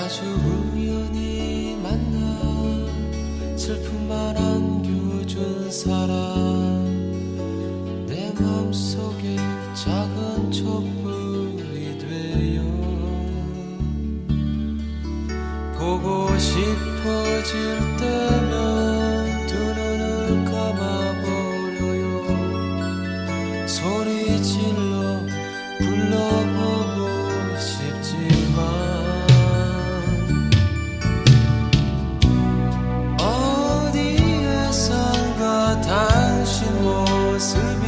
아주 우연히 만나 슬픔만 안겨준 사람 내 맘속에 작은 촛불이 되어 보고 싶어질 때면 두 눈을 감아버려요. 소리 질러 불러보고 싶지만 어디에선가 당신 모습이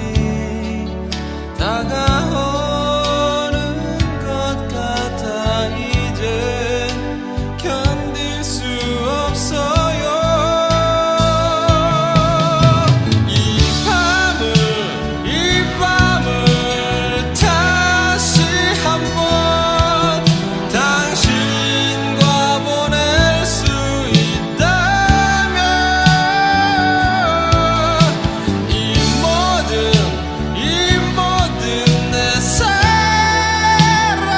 다가오는 것 같아 이제 견딜 수 없어요. 이 밤을 이 밤을 다시 한번 당신과 보낼 수 있다면 이 모든 이 모든 내 사랑을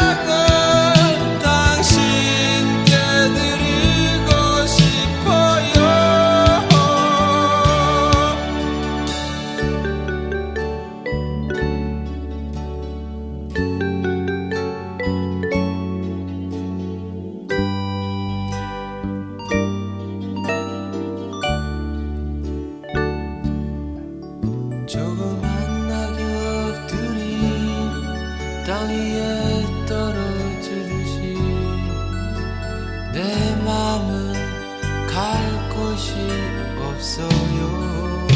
당신께 드리고 싶어요. 조그만 낙엽들이 땅 위에 떨어지듯이 내 맘은 갈 곳이 없어요.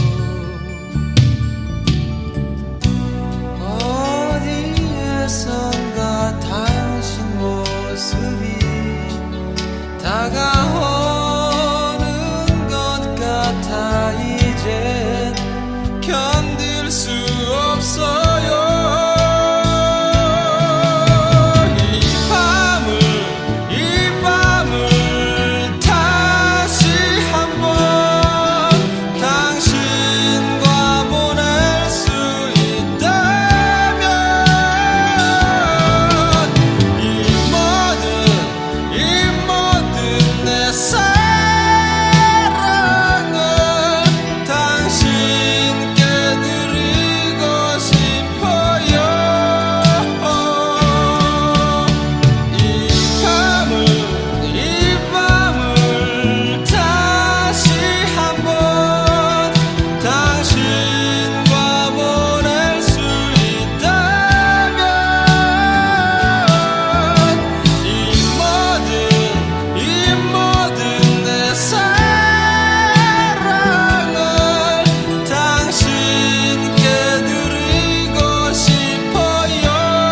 어디에선가 당신 모습이 다가오는 것 같아 이젠 견딜 수 없어요. 이 밤을 이 밤을 다시 한번 당신과 보낼 수 있다면 이 모든 이 모든 내 사랑을 당신께 드리고 싶어요. 이 밤을 이 밤을 다시 한번 당신과 보낼 수 있다면 이 모든 이 모든 내 사랑을 당신께 드리고 싶어요.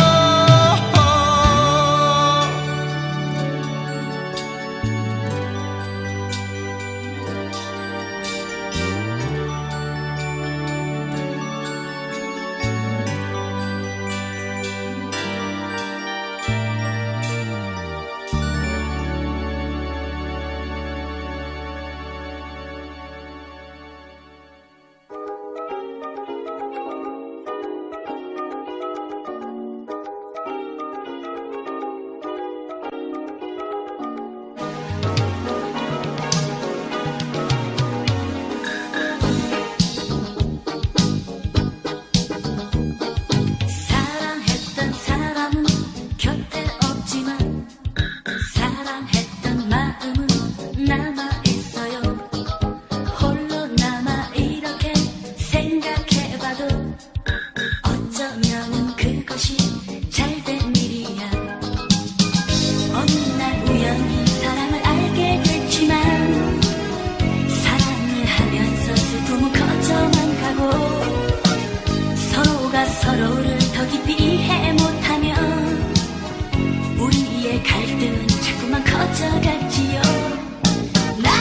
사랑했던 사람은 곁에 없지만 사랑했던 마음은 남아있어요. 홀로 남아 이렇게 생각해봐도 어쩌면은 그것이 잘된 일이야. 어느 날 우연히 사랑을 알게 됐지만 사랑을 하면서 슬픔은 커져만 가고 서로가 서로를 더 깊이 이해 못하면 우리의 갈등은 자꾸만 커져갔지요. 나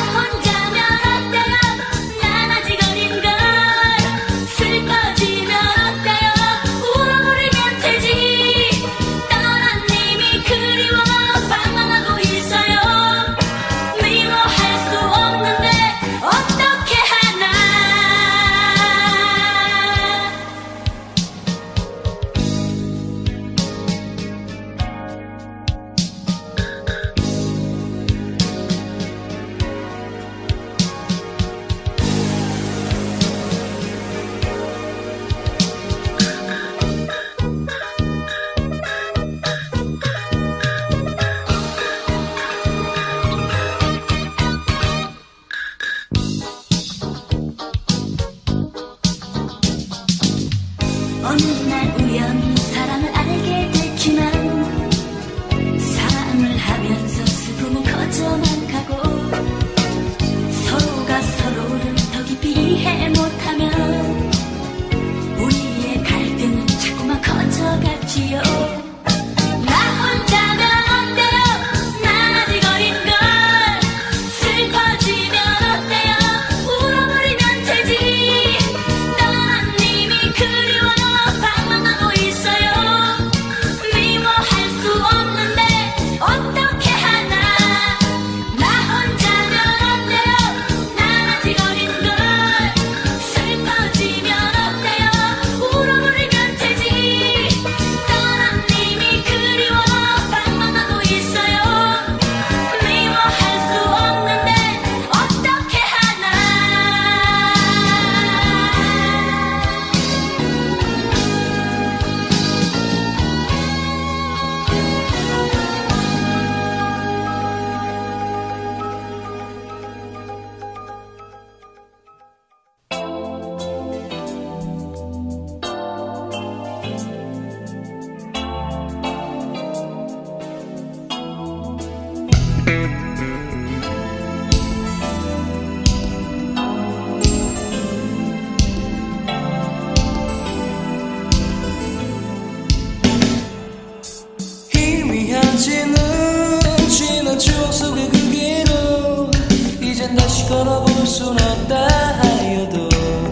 희미해지는 지난 추억 속의 그 길을 이젠 다시 걸어볼 순 없다 하여도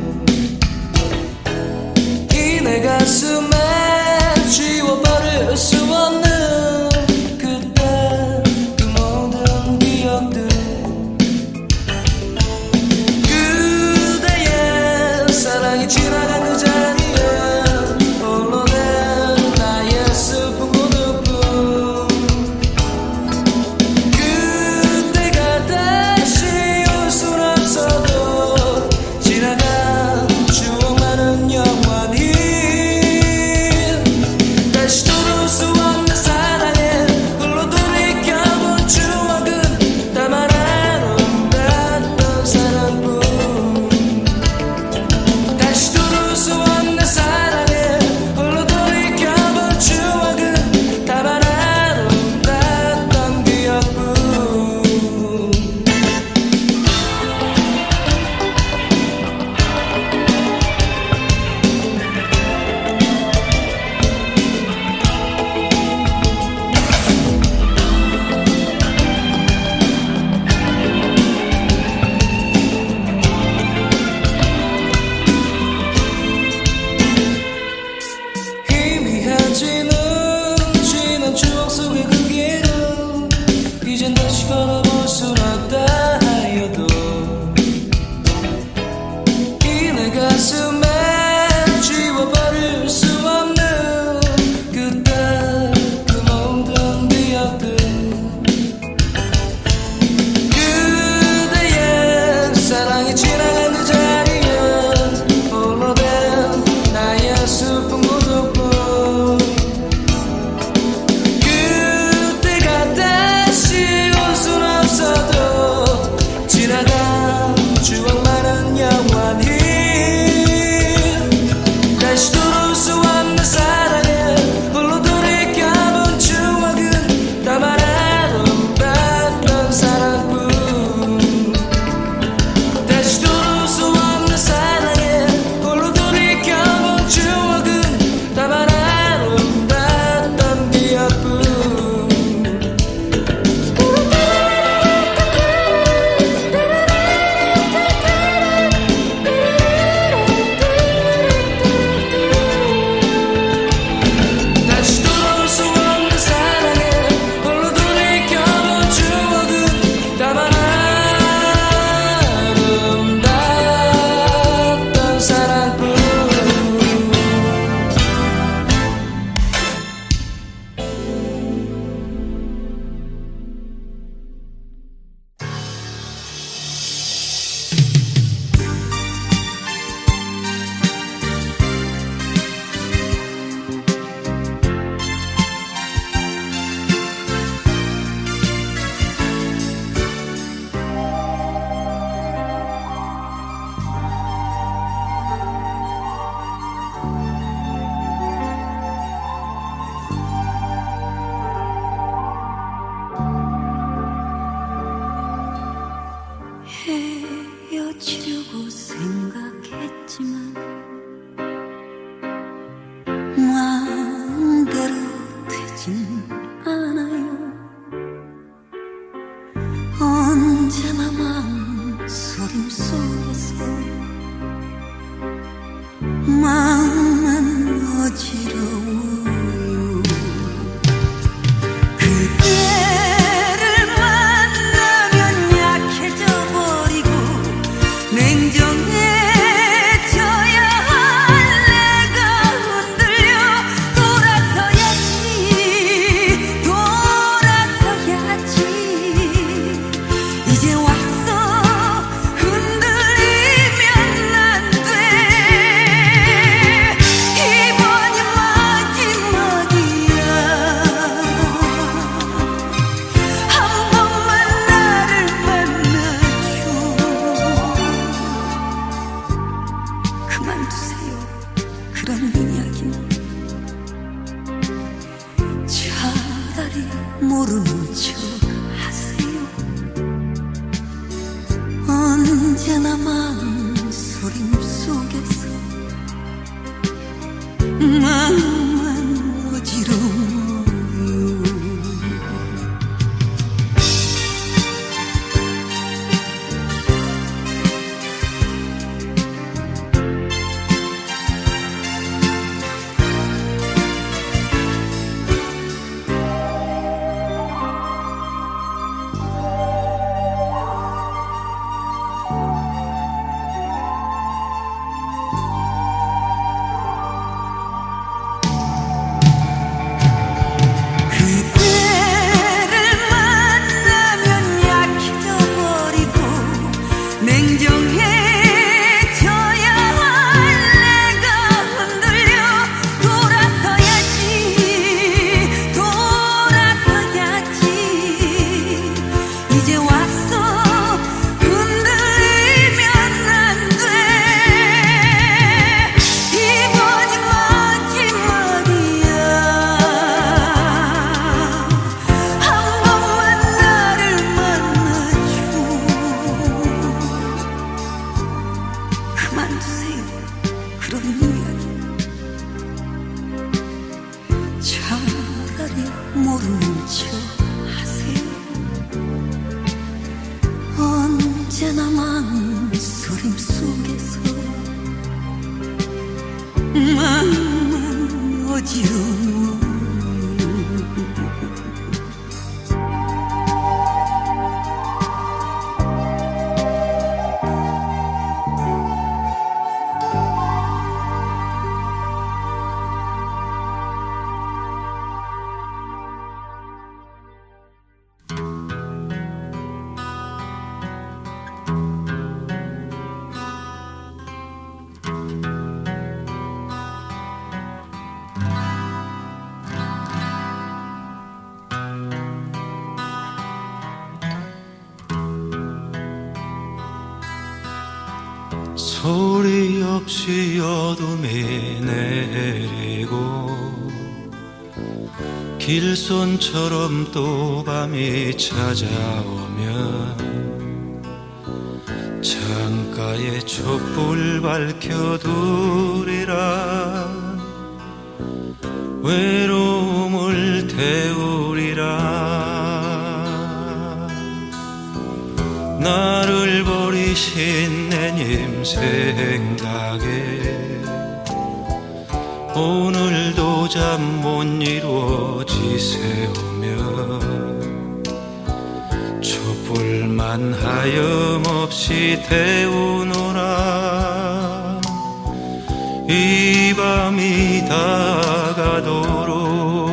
이 내 가슴에 지워버릴 수 없는 그때 그 모든 기억들 그대의 사랑이 지나간 그 자리에 홀로 된 나의 슬픈 고독뿐 그때가 다시 올 순 없어도 지나간 추억만은 영원히 헤어지려고 생각했지만 마음대로 되진 않아요. 언제나 마음소림 속에서 마음은 어지러워요. 그대를 만나면 약해져 버리고 냉정해져야 할 내가 흔들려 돌아서야지 돌아서야지. 이제 와서 흔들리면 안 돼. 이번이 마지막이야. 한 번만 나를 만나줘. 그만두세요 그런 이야기는. 차라리 모르는 척 하세요. 언제나 마음소림 속에서 마음만 어지러워요. 그대를 만나면 약해져 버리고 냉정해져야 할 내가 흔들려 돌아서야지 돌아서야지. 이제 와서 흔들리면 안 돼. 이번이 마지막이야. 한 번만 나를 만나줘. 그만두세요 그런 이야기. 차라리 모르는 척 하세요. 언제나 마음소림 속에서 마음만 어지러워. 소리 없이 어둠이 내리고 길손처럼 또 밤이 찾아오면 창가에 촛불 밝혀두리라. 외로움을 태우리라. 나를 버리신 내님 생각에 오늘도 잠 못 이루어지세우며 촛불만 하염없이 태우노라. 이 밤이 다가도록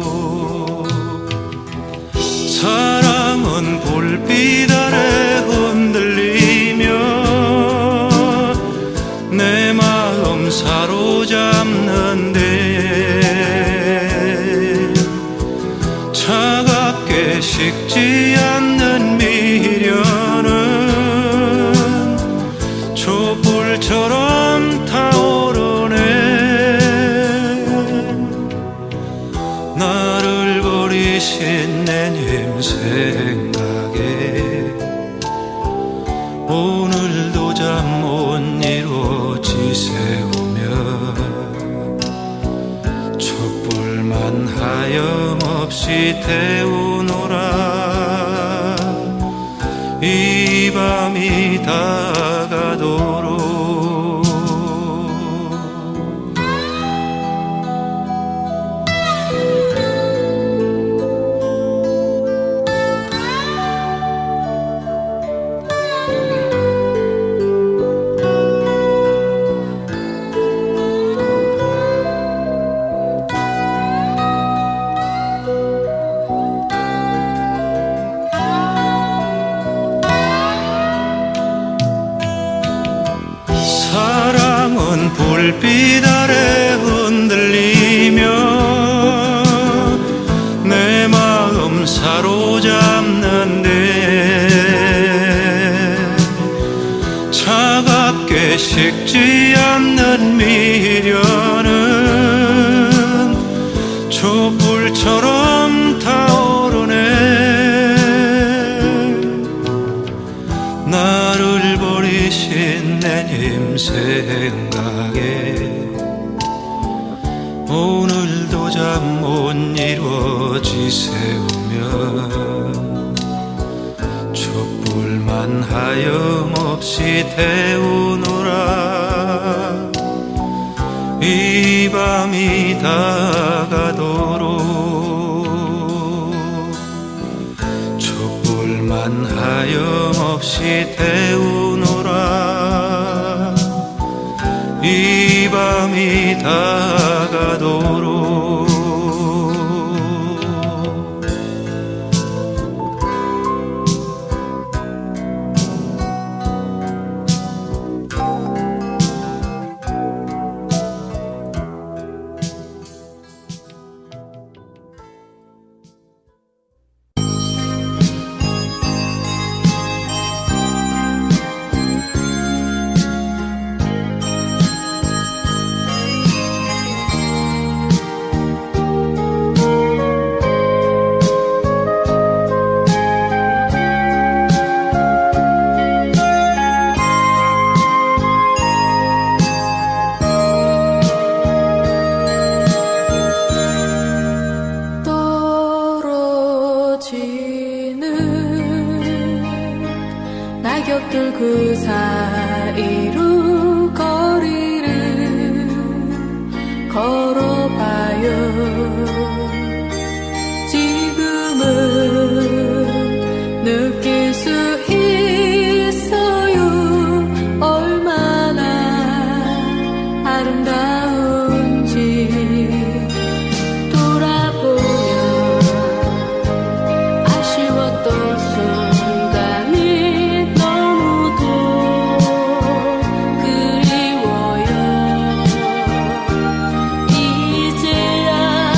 사랑은 불빛 아래 흔들리며 내 마음 사로잡는데 차갑게 식지 않는 미련은 촛불처럼 타오르네. 오늘도 잠 못 이루어 지새우며 촛불만 하염없이 태우노라. 이 밤이 다가도록 불빛 아래 흔들리며 내 마음 사로잡는데 차갑게 식지 않는 미련은 촛불처럼 타오르네. 나를 버리신 내님 생각에 오늘도 잠 못 이루어 지새우며 촛불만 하염없이 태우노라. 이 밤이 다가도록 촛불만 하염없이 태우노라. 이 밤이 다가도록 낙엽들 그 사이로 거리를 걸어봐요. 지금은 느낄 수 있어요. 얼마나 아름다운지 돌아보면 아쉬웠던 순간이 너무도 그리워요. 이제야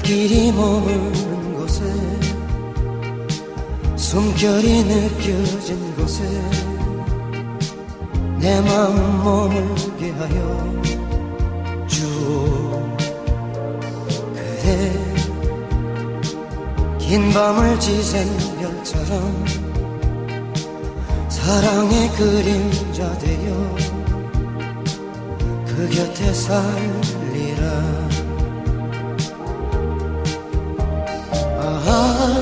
발길이 머무는 곳에 숨결이 느껴진 곳에 내 마음 머물게 하여 주오. 그대 긴 밤을 지샌 별처럼 사랑의 그림자 되어 그 곁에 살리라. 아하,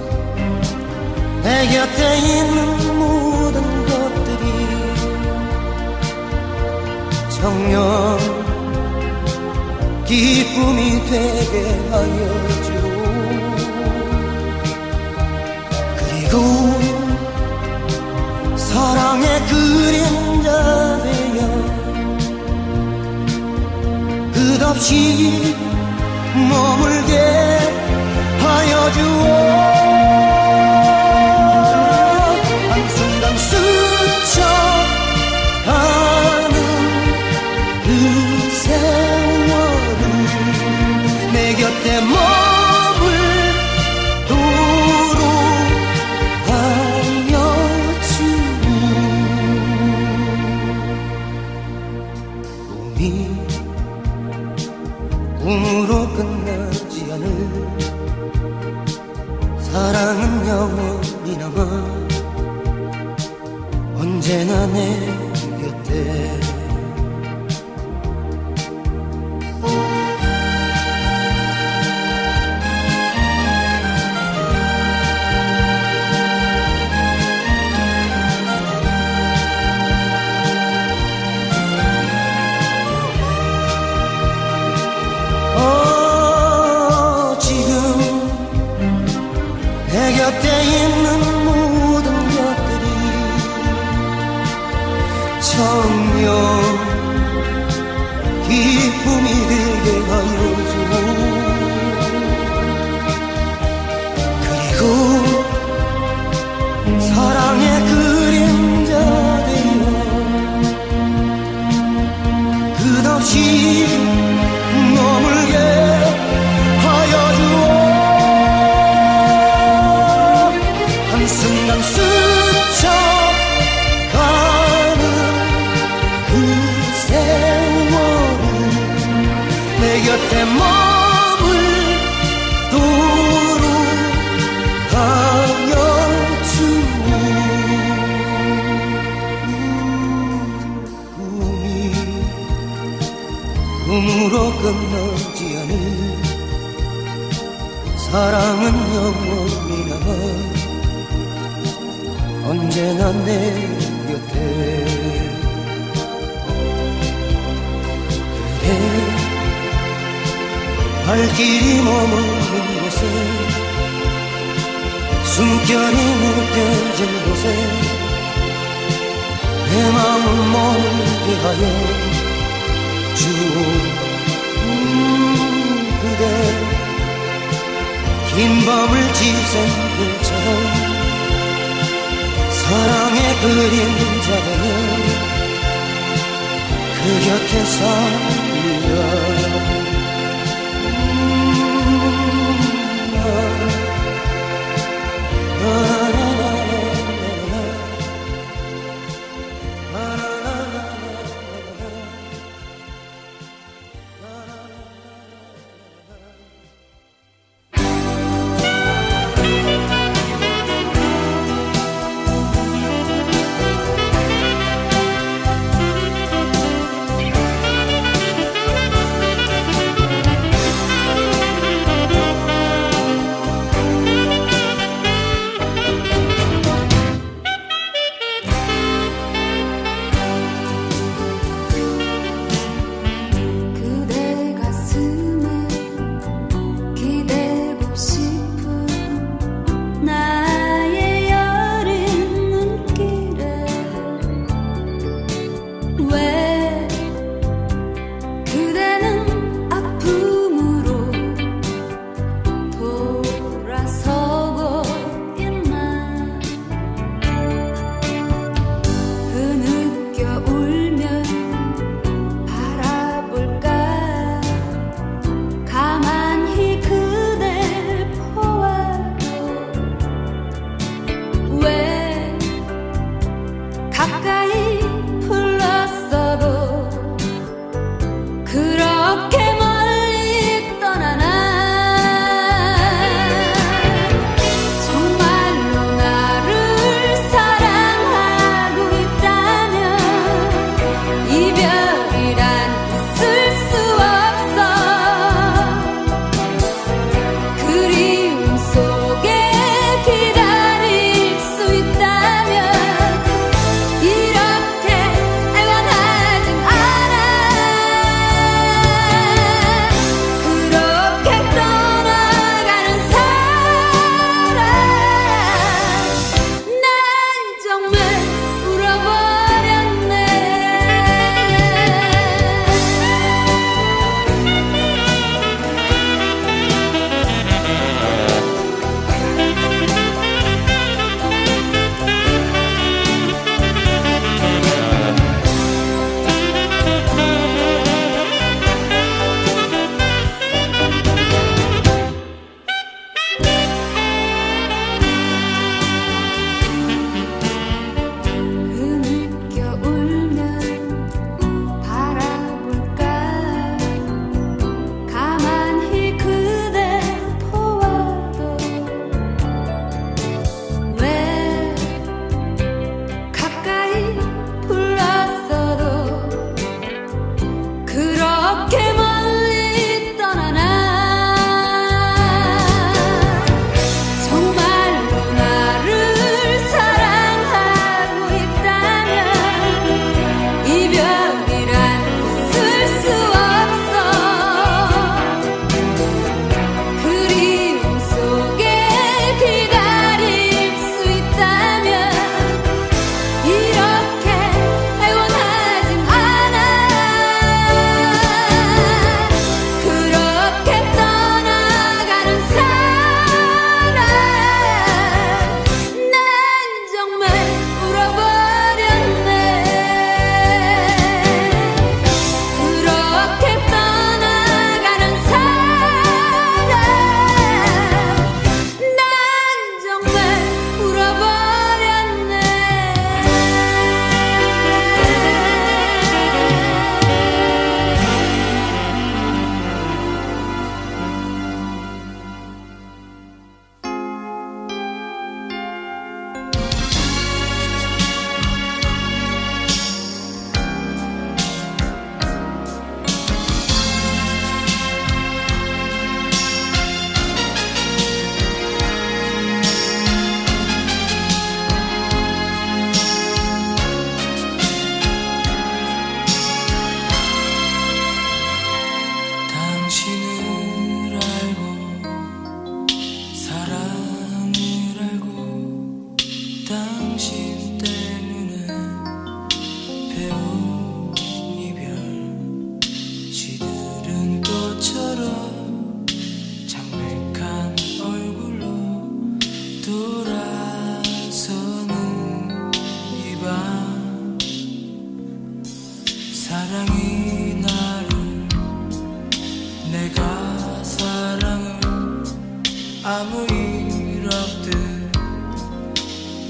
내 곁에 있는 모든 것들이 정녕 기쁨이 되게 하여 주오. 그리고 사랑의 그림자 되어 끝없이 머물게 하여 주오. 한순간 스쳐가는 그 세월을 내 곁에 머물도록 하여 주오. 꿈이 꿈으로 끝나지 않을 사랑은 영원히 남아 언제나 내 곁에. 내 곁에 있는 모든 것들이 정녕 기쁨이 되게 하여 주오. 그리고 사랑의 그림자 되어 끝없이 머물게 하여 주오. 한순간 스쳐가는 그 세월을 내 곁에 머물도록 하여 주오. 꿈이 꿈으로 끝나지 않을 사랑은 영원히 남아 언제나 내 곁에. 그대 발길이 머무는 곳에 숨결이 느껴진 곳에 내 마음 머물게 하여 주오. 음, 그대 긴 밤을 지샌 별처럼 사랑의 그림자 되어 그 곁에 살리라.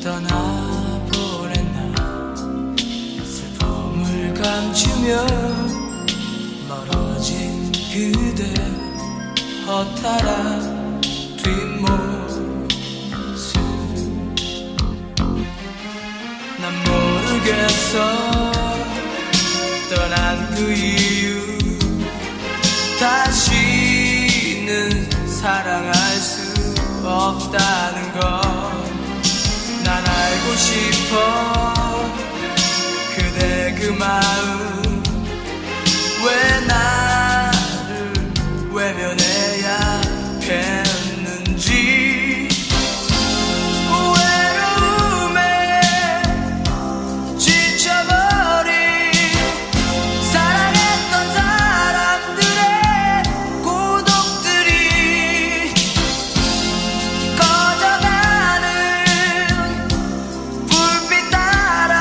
떠나보낸 날 슬픔을 감추며 멀어진 그대 허탈한 뒷모습 난 모르겠어 떠난 그 이유 다시는 사랑할 수 없다는 걸 난 알고 싶어 그대 그 마음 왜 나를 외면해야 했는지 외로움에 지쳐버린 사랑했던 사람들의 고독들이 꺼져가는 불빛 따라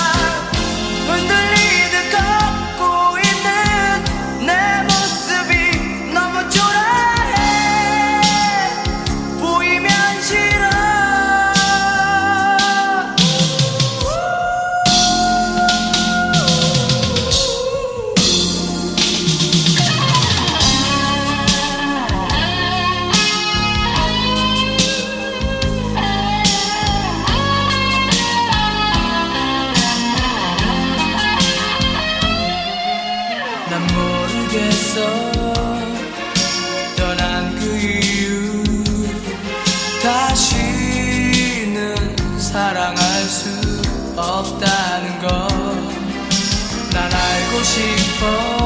흔들리듯 걷고 있는 내 모습이 너무 초라해 보이면 싫어 난 모르겠어 떠난 그 이유 다시는 사랑할 수 없다는 걸 난 알고 싶어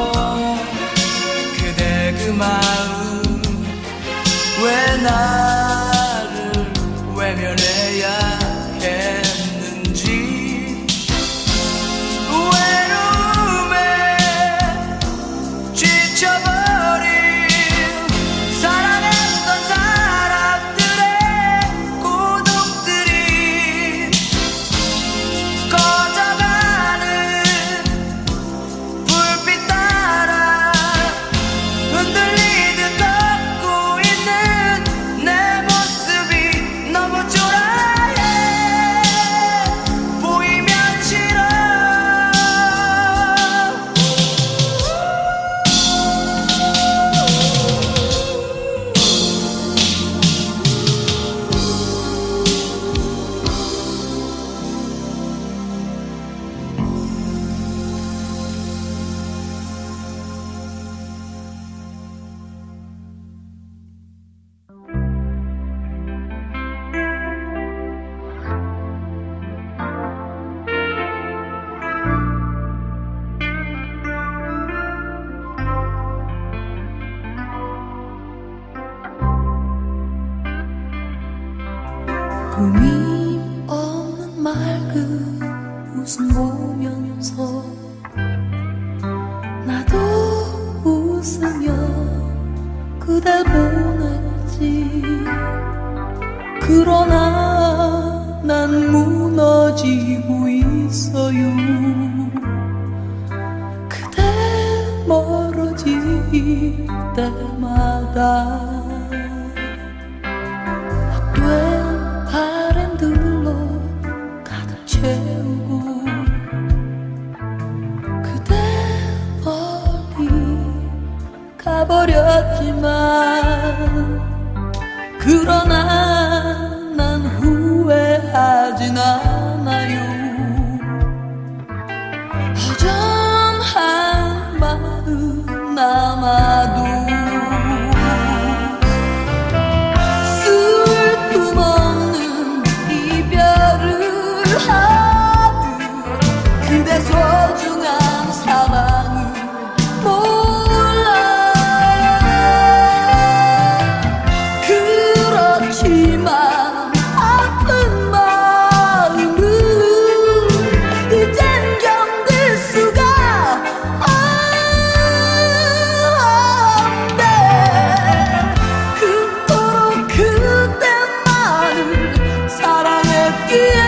그대 그 마음 왜 나를 외면해야 했는지 외로움에 지쳐버린 사랑했던 사람들의 고독들이 꺼져가는 불빛 따라 흔들리듯 걷고 있는 내 모습이 너무 초라해 보이면 싫어 꾸밈 없는 맑은 웃음 보면서 나도 웃으며 그댈 보냈지 그러나 난 무너지고 있어요 그대 멀어질 때마다 바람들로 가득 채우고 그대 멀리 가버렸지만 그러나 난 후회하진 않아요 허전한 마음 남아도 그대 소중한 사랑을 몰라 그렇지만 아픈 마음은 이젠 견딜 수가 없네 그토록 그대만을 사랑했기에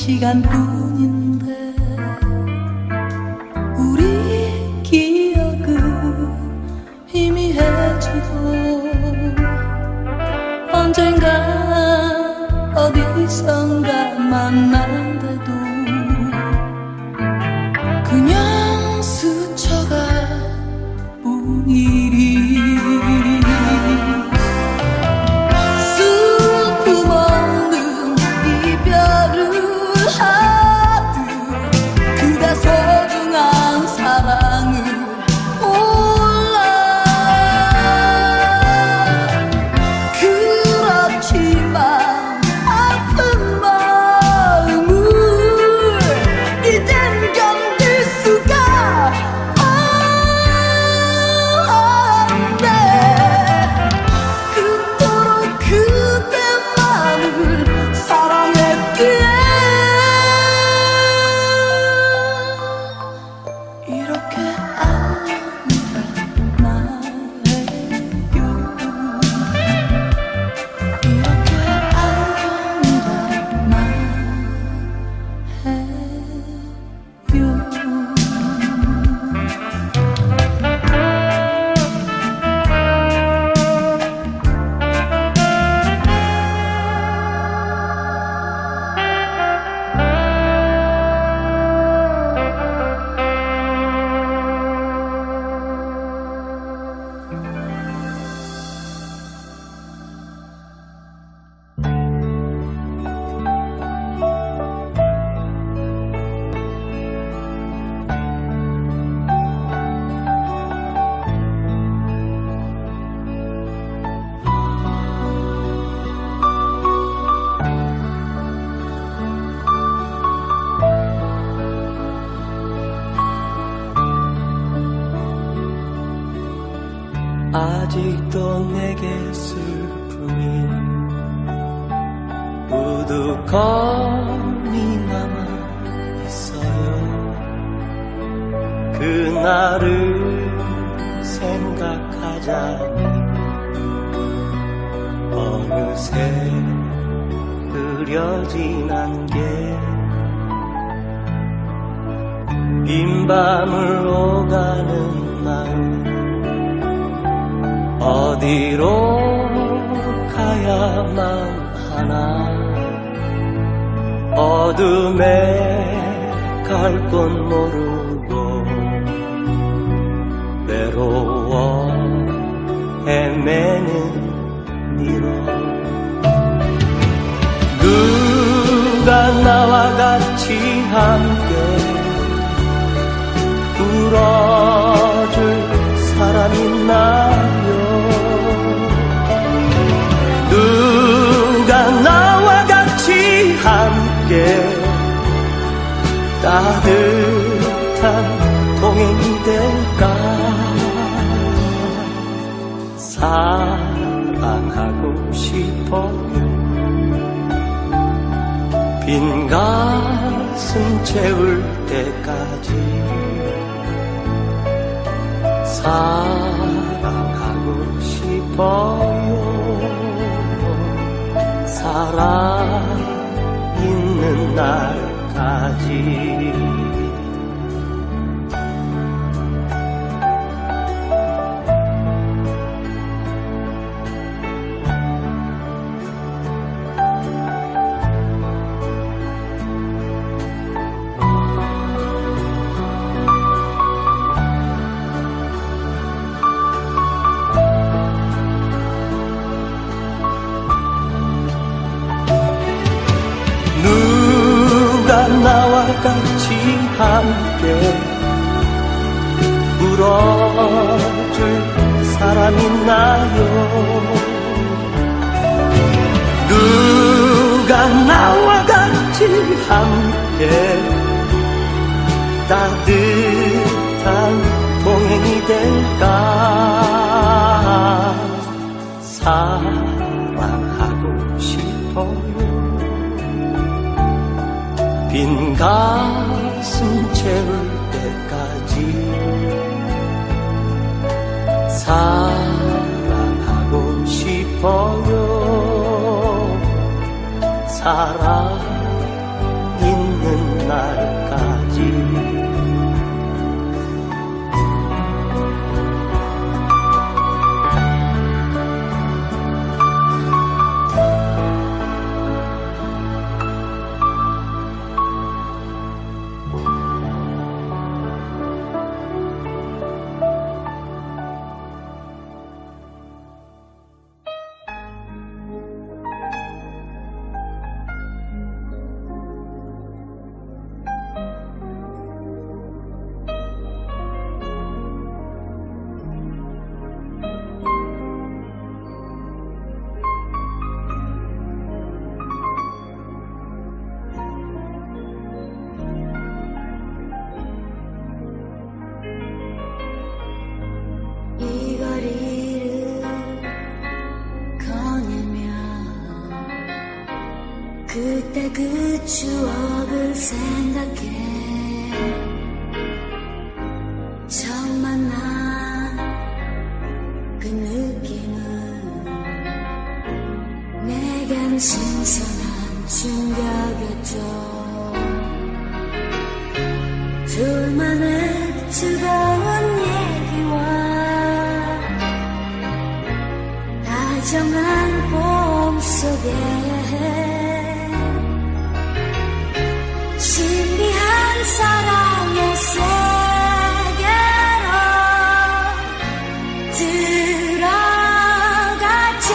시간뿐인데 우리 기억은 희미해지고 언젠가 어디선가 만난데도 그냥 스쳐가 뿐이리 슬픔 없는 이별을 하듯 그대 소중한 사랑을 몰라 그렇지만 아픈 마음을 이젠 견딜 수가 없네 그토록 그대만을 사랑했기에 이렇게 안녕이라 말해요 이렇게 안녕이라 아직도 내게 슬픔이 우두커니 남아 있어요. 그날을 생각하자니 어느새 흐려진 안개 빈 밤을 오가는 마음 어디로 가야만 하나 어둠에 갈 곳 모르고 외로워 헤매는 이로 누가 나와 같이 함께 울어줄 사람 있나요? 누가 나와 같이 함께 따뜻한 동행이 될까? 사랑하고 싶어요. 빈 가슴 채울 때까지 사랑하고 싶어요. 사랑 있는 날까지. 나와 같이 함께 울어줄 사람 있나요? 누가 나와 같이 함께 따뜻한 동행이 될까? 사랑하고 싶어요. 빈 가슴 채울 때까지 사랑하고 싶어요. 사랑 그때 그 추억을 생각해 처음 만난 그 느낌은 내겐 신선한 충격이었죠. 둘만의 즐거운 얘기와 다정한 봄 속에 신비한 사랑의 세계로 들어갔죠.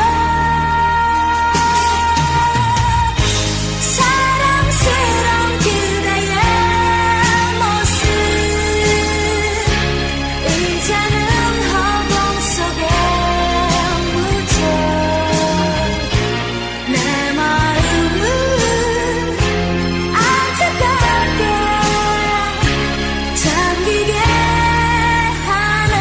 사랑스러운 그대의 모습 이제는 허공 속에 묻혀 내 마음은 안타깝게 잠기게 하네.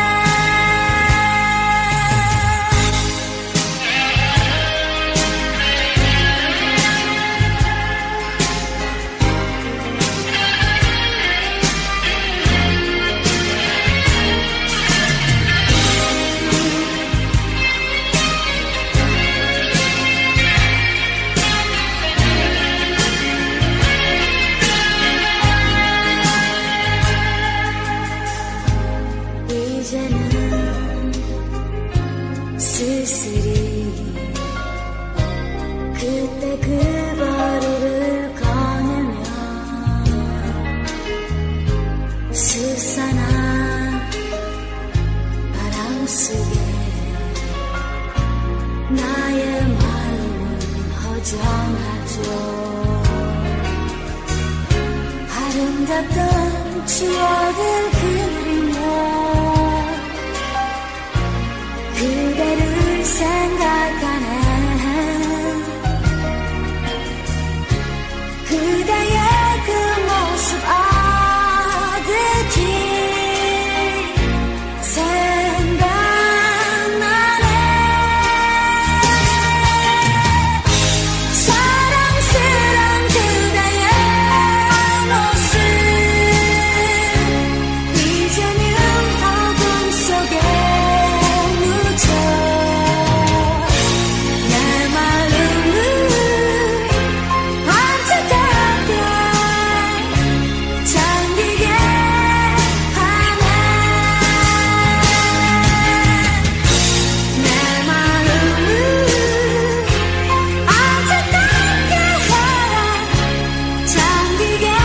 이제는 쓸쓸히 그때 그 거리를 거닐며 스산한 바람 속에 나의 마음은 허전하죠. 아름답던 추억을 그리며 그대를 생각하네. 그대의 그 모습 아득히 생각나네. 사랑스러운 그대의 모습 이제는 어둠 속에 묻혀 내 마음은 안타깝게 잠기게 하네. 내 마음은 안타깝게 잠기게 하네.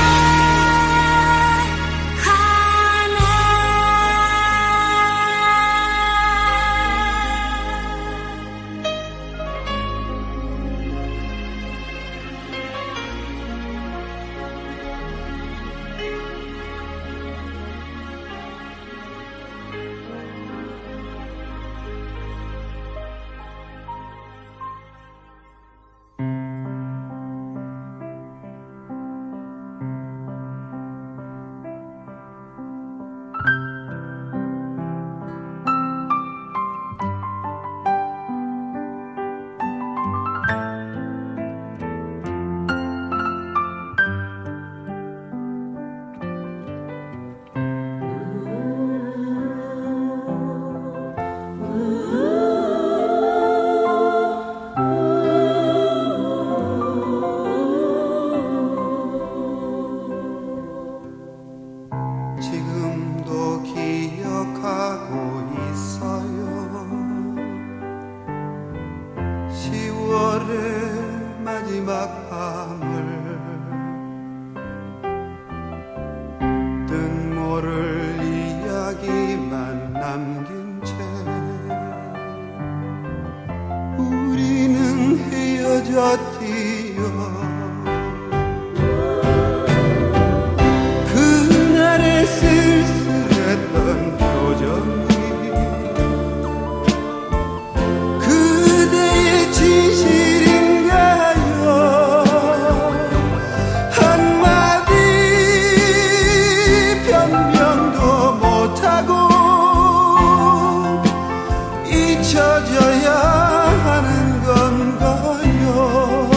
지금도 기억하고 있어요. 시월의 마지막 밤을 뜻 모를 이야기만 남긴 채 우리는 헤어졌지요. 그날의 쓸쓸했던 표정이 그대의 진실인가요? 한마디 변명도 못하고 잊혀져야 하는 건가요?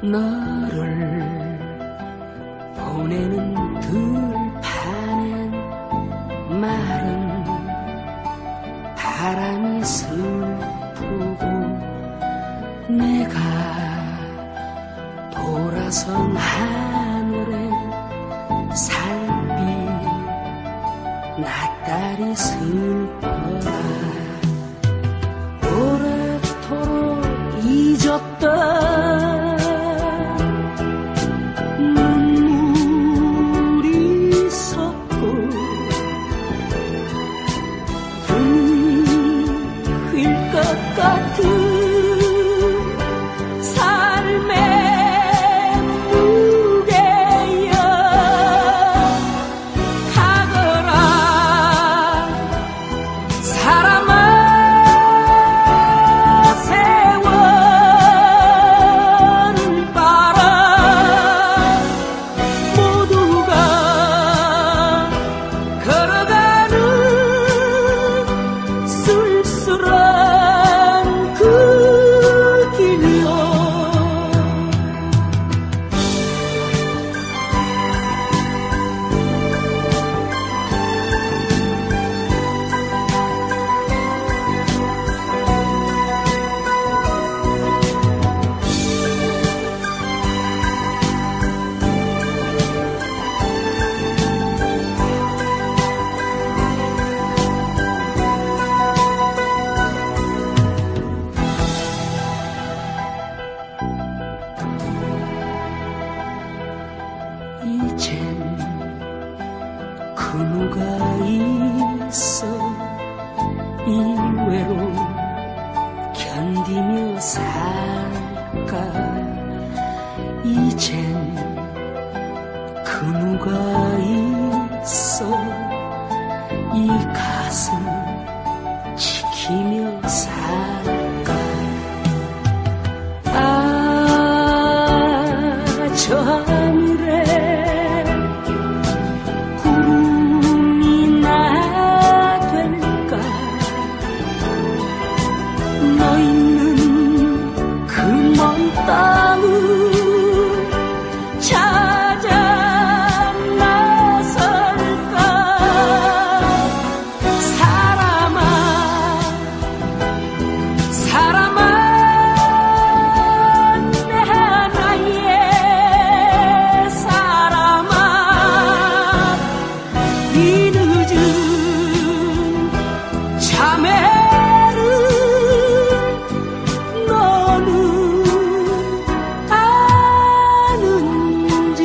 너를 보내는 들판엔 마른 바람이 슬프고 내가 돌아선 하늘엔 살빛 낯달이 슬퍼라. 오래도록 잊었던 눈물이 섰고 분이 휠 것 같은 삶의 무게여 가거라 사람아. 세월을 따라 모두가 걸어가는 쓸쓸한 그 길로 이젠 그 누가 있어 이 외로움 견디며 살까. 이젠 그 누가 있어 이 가슴 지키며 살까. 아, 저 하늘에 구름이 나 될까. 너 있는 그 먼 땅을 찾아 나설까. 사람아 사람아 내 하나의 사람아. 이 늦은 참회를 너는 아는지.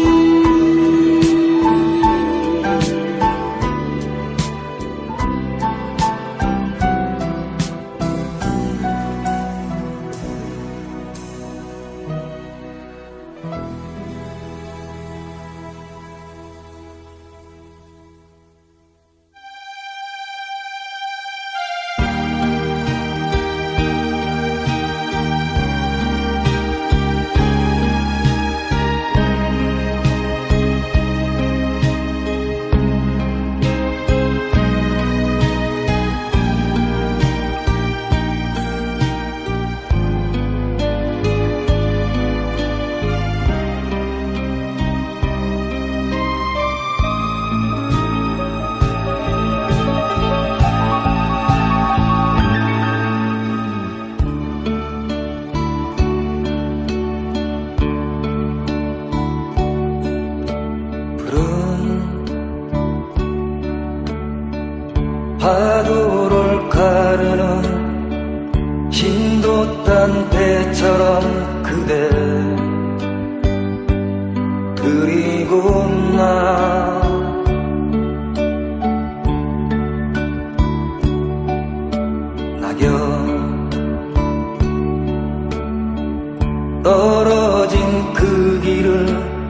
파도를 가르는 힘도 딴 배처럼 그대 그리고 나 낙엽 떨어진 그 길을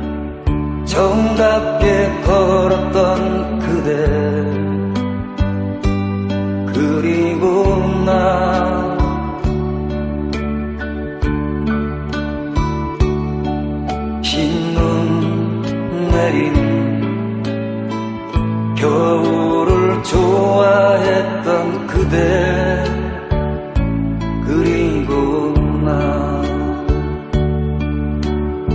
정답게 걸었던 그대 그리고 나 흰눈 내린 겨울을 좋아했던 그대 그리고 나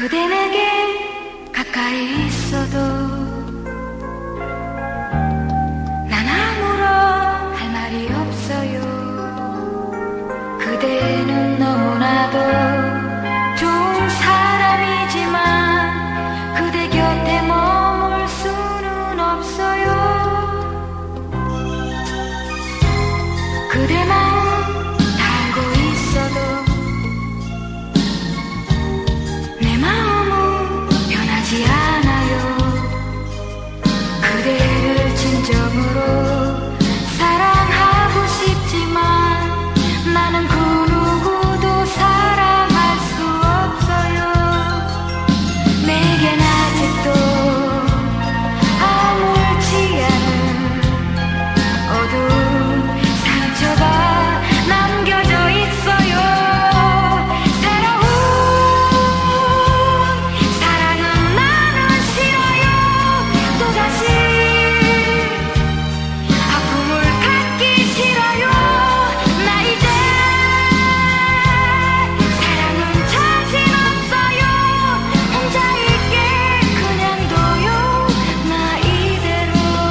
그대 내게 가까이 있어도 난 아무런 할 말이 없어요. 그대는 너무나도 좋은 사람이지만 그대 곁에 머물 수는 없어요. 그대 마음 다 알고 있어도 내 마음은 변하지 않아요. 그대를 진정으로 사랑하고 싶지만 나는 그 누구도 사랑할 수 없어요. 내겐 아직도 아무렇지 않은 어두운 상처가 남겨져 있어요. 새로운 사랑은 나는 싫어요. 또다시 아픔을 갖기 싫어요. 나 이제 사랑은 자신 없어요. 혼자 있게 그냥 둬요. 나 이대로.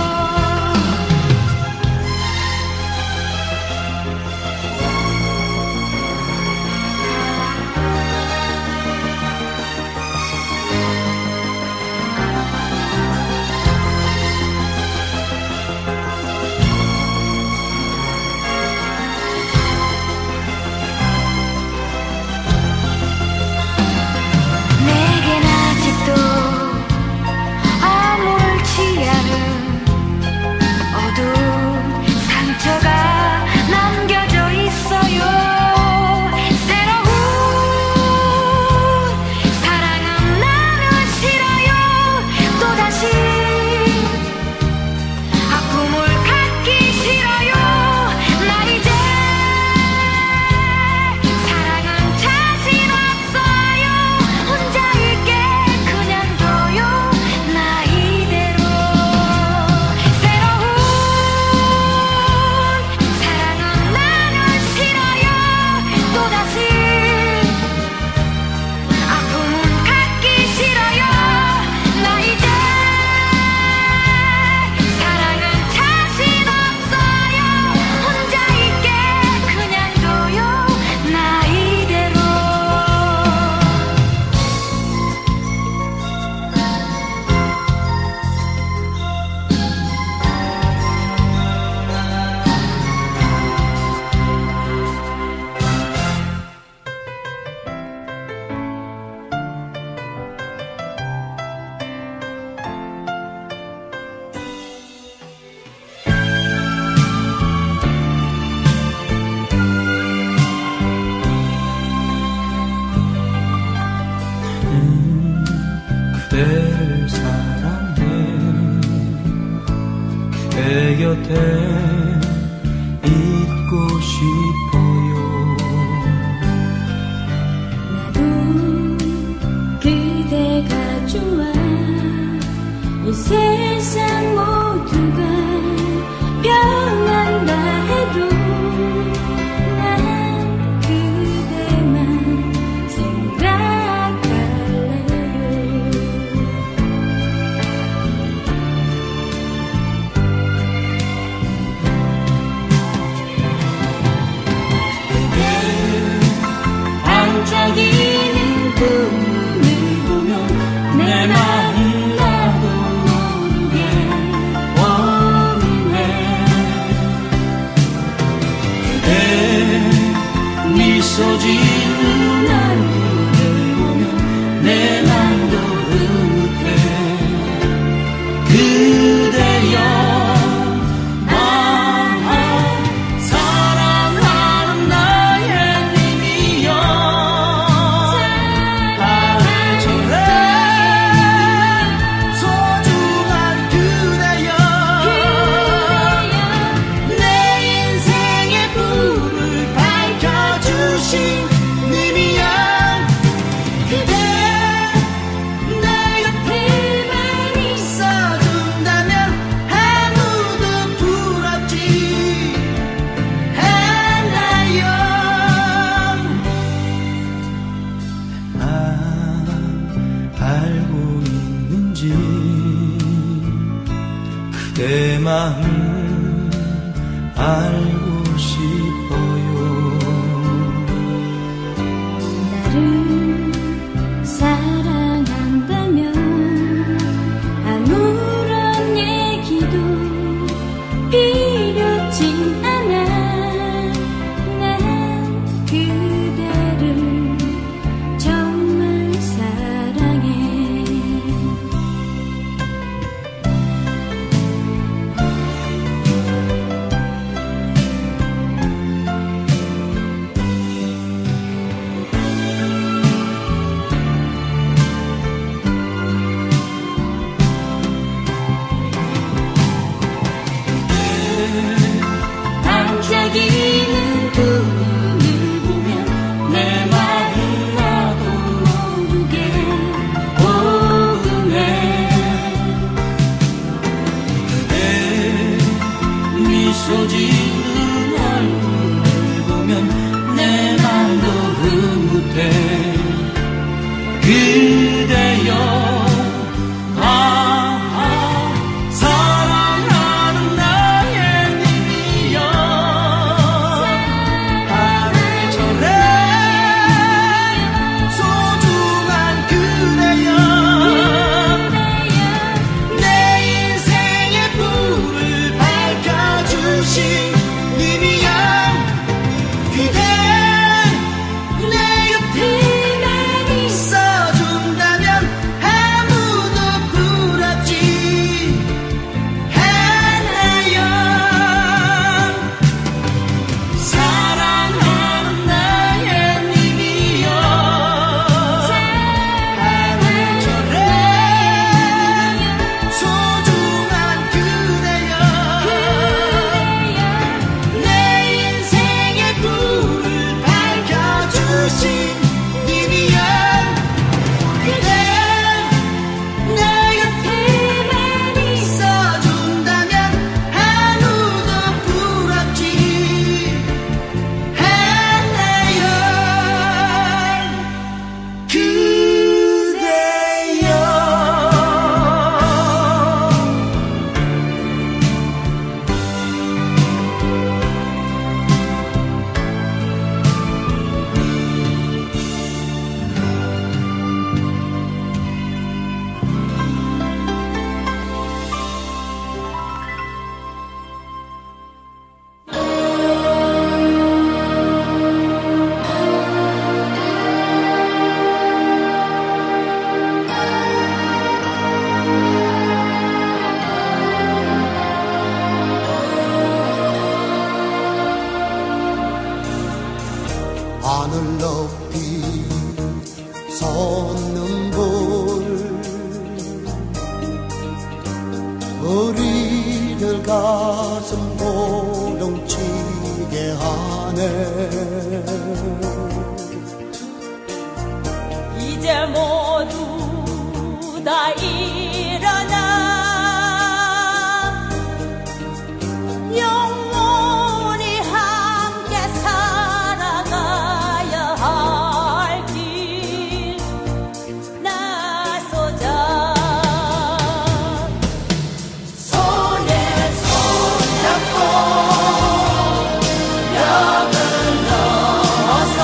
내겐 아직도 아무렇지 않은 어두운 상처가 남겨져 있어요. 새로운 사랑은 나는 싫어요. 또다시 아픔을 갖기 싫어요. 나 이제 사랑은 자신 없어요. 혼자 있게 그냥 둬요. 나 이대로. 새로운 사랑은 나는 싫어요. 또다시 아픔은 갖기 싫어요. 나 이제 사랑은 자신 없어요. 혼자 있게 그냥 둬요. 나 이대로. 그대를 사랑해. 그대 곁에 있고 싶어요. 나도 그대가 좋아. 이 세상 모두가 변한다 해도 난 그대만 생각할래요. 그대 반짝이는 꿈을 보면 내 마음 나도 모르게 원해. 그대 미소 짓는 얼굴을 보면 내 맘도 흐뭇해. 그대여 나 사랑하는 나의 님이여. 내 마음 알고 싶어요. 나를 사랑한다면 아무런 얘기도 필요진 않아. 난 그대를 정말 사랑해. 반짝이는 두 눈을 보면 내 마음 나도 모르게 오네. 그대 미소 짓는 얼굴을 보면 내 맘도 흐뭇해. 그대여 하늘 높이 솟는 불 우리들 가슴 고동치게 하네. 이제 모두 다 일어나 영원히 함께 살아가야 할 길 나서자. 손에 손 잡고 벽을 넘어서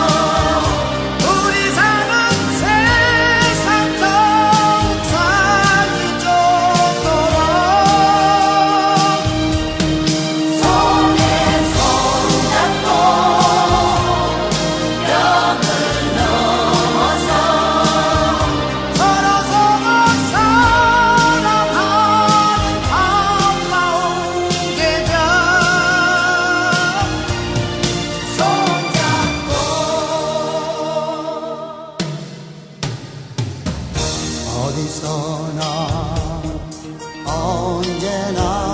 우리 사는 세상 정상이 좋도록 손에 손 잡고 벽을 넘어서 서로 서로 사랑하는 아름다운 계절 손잡고 어디서나 언제나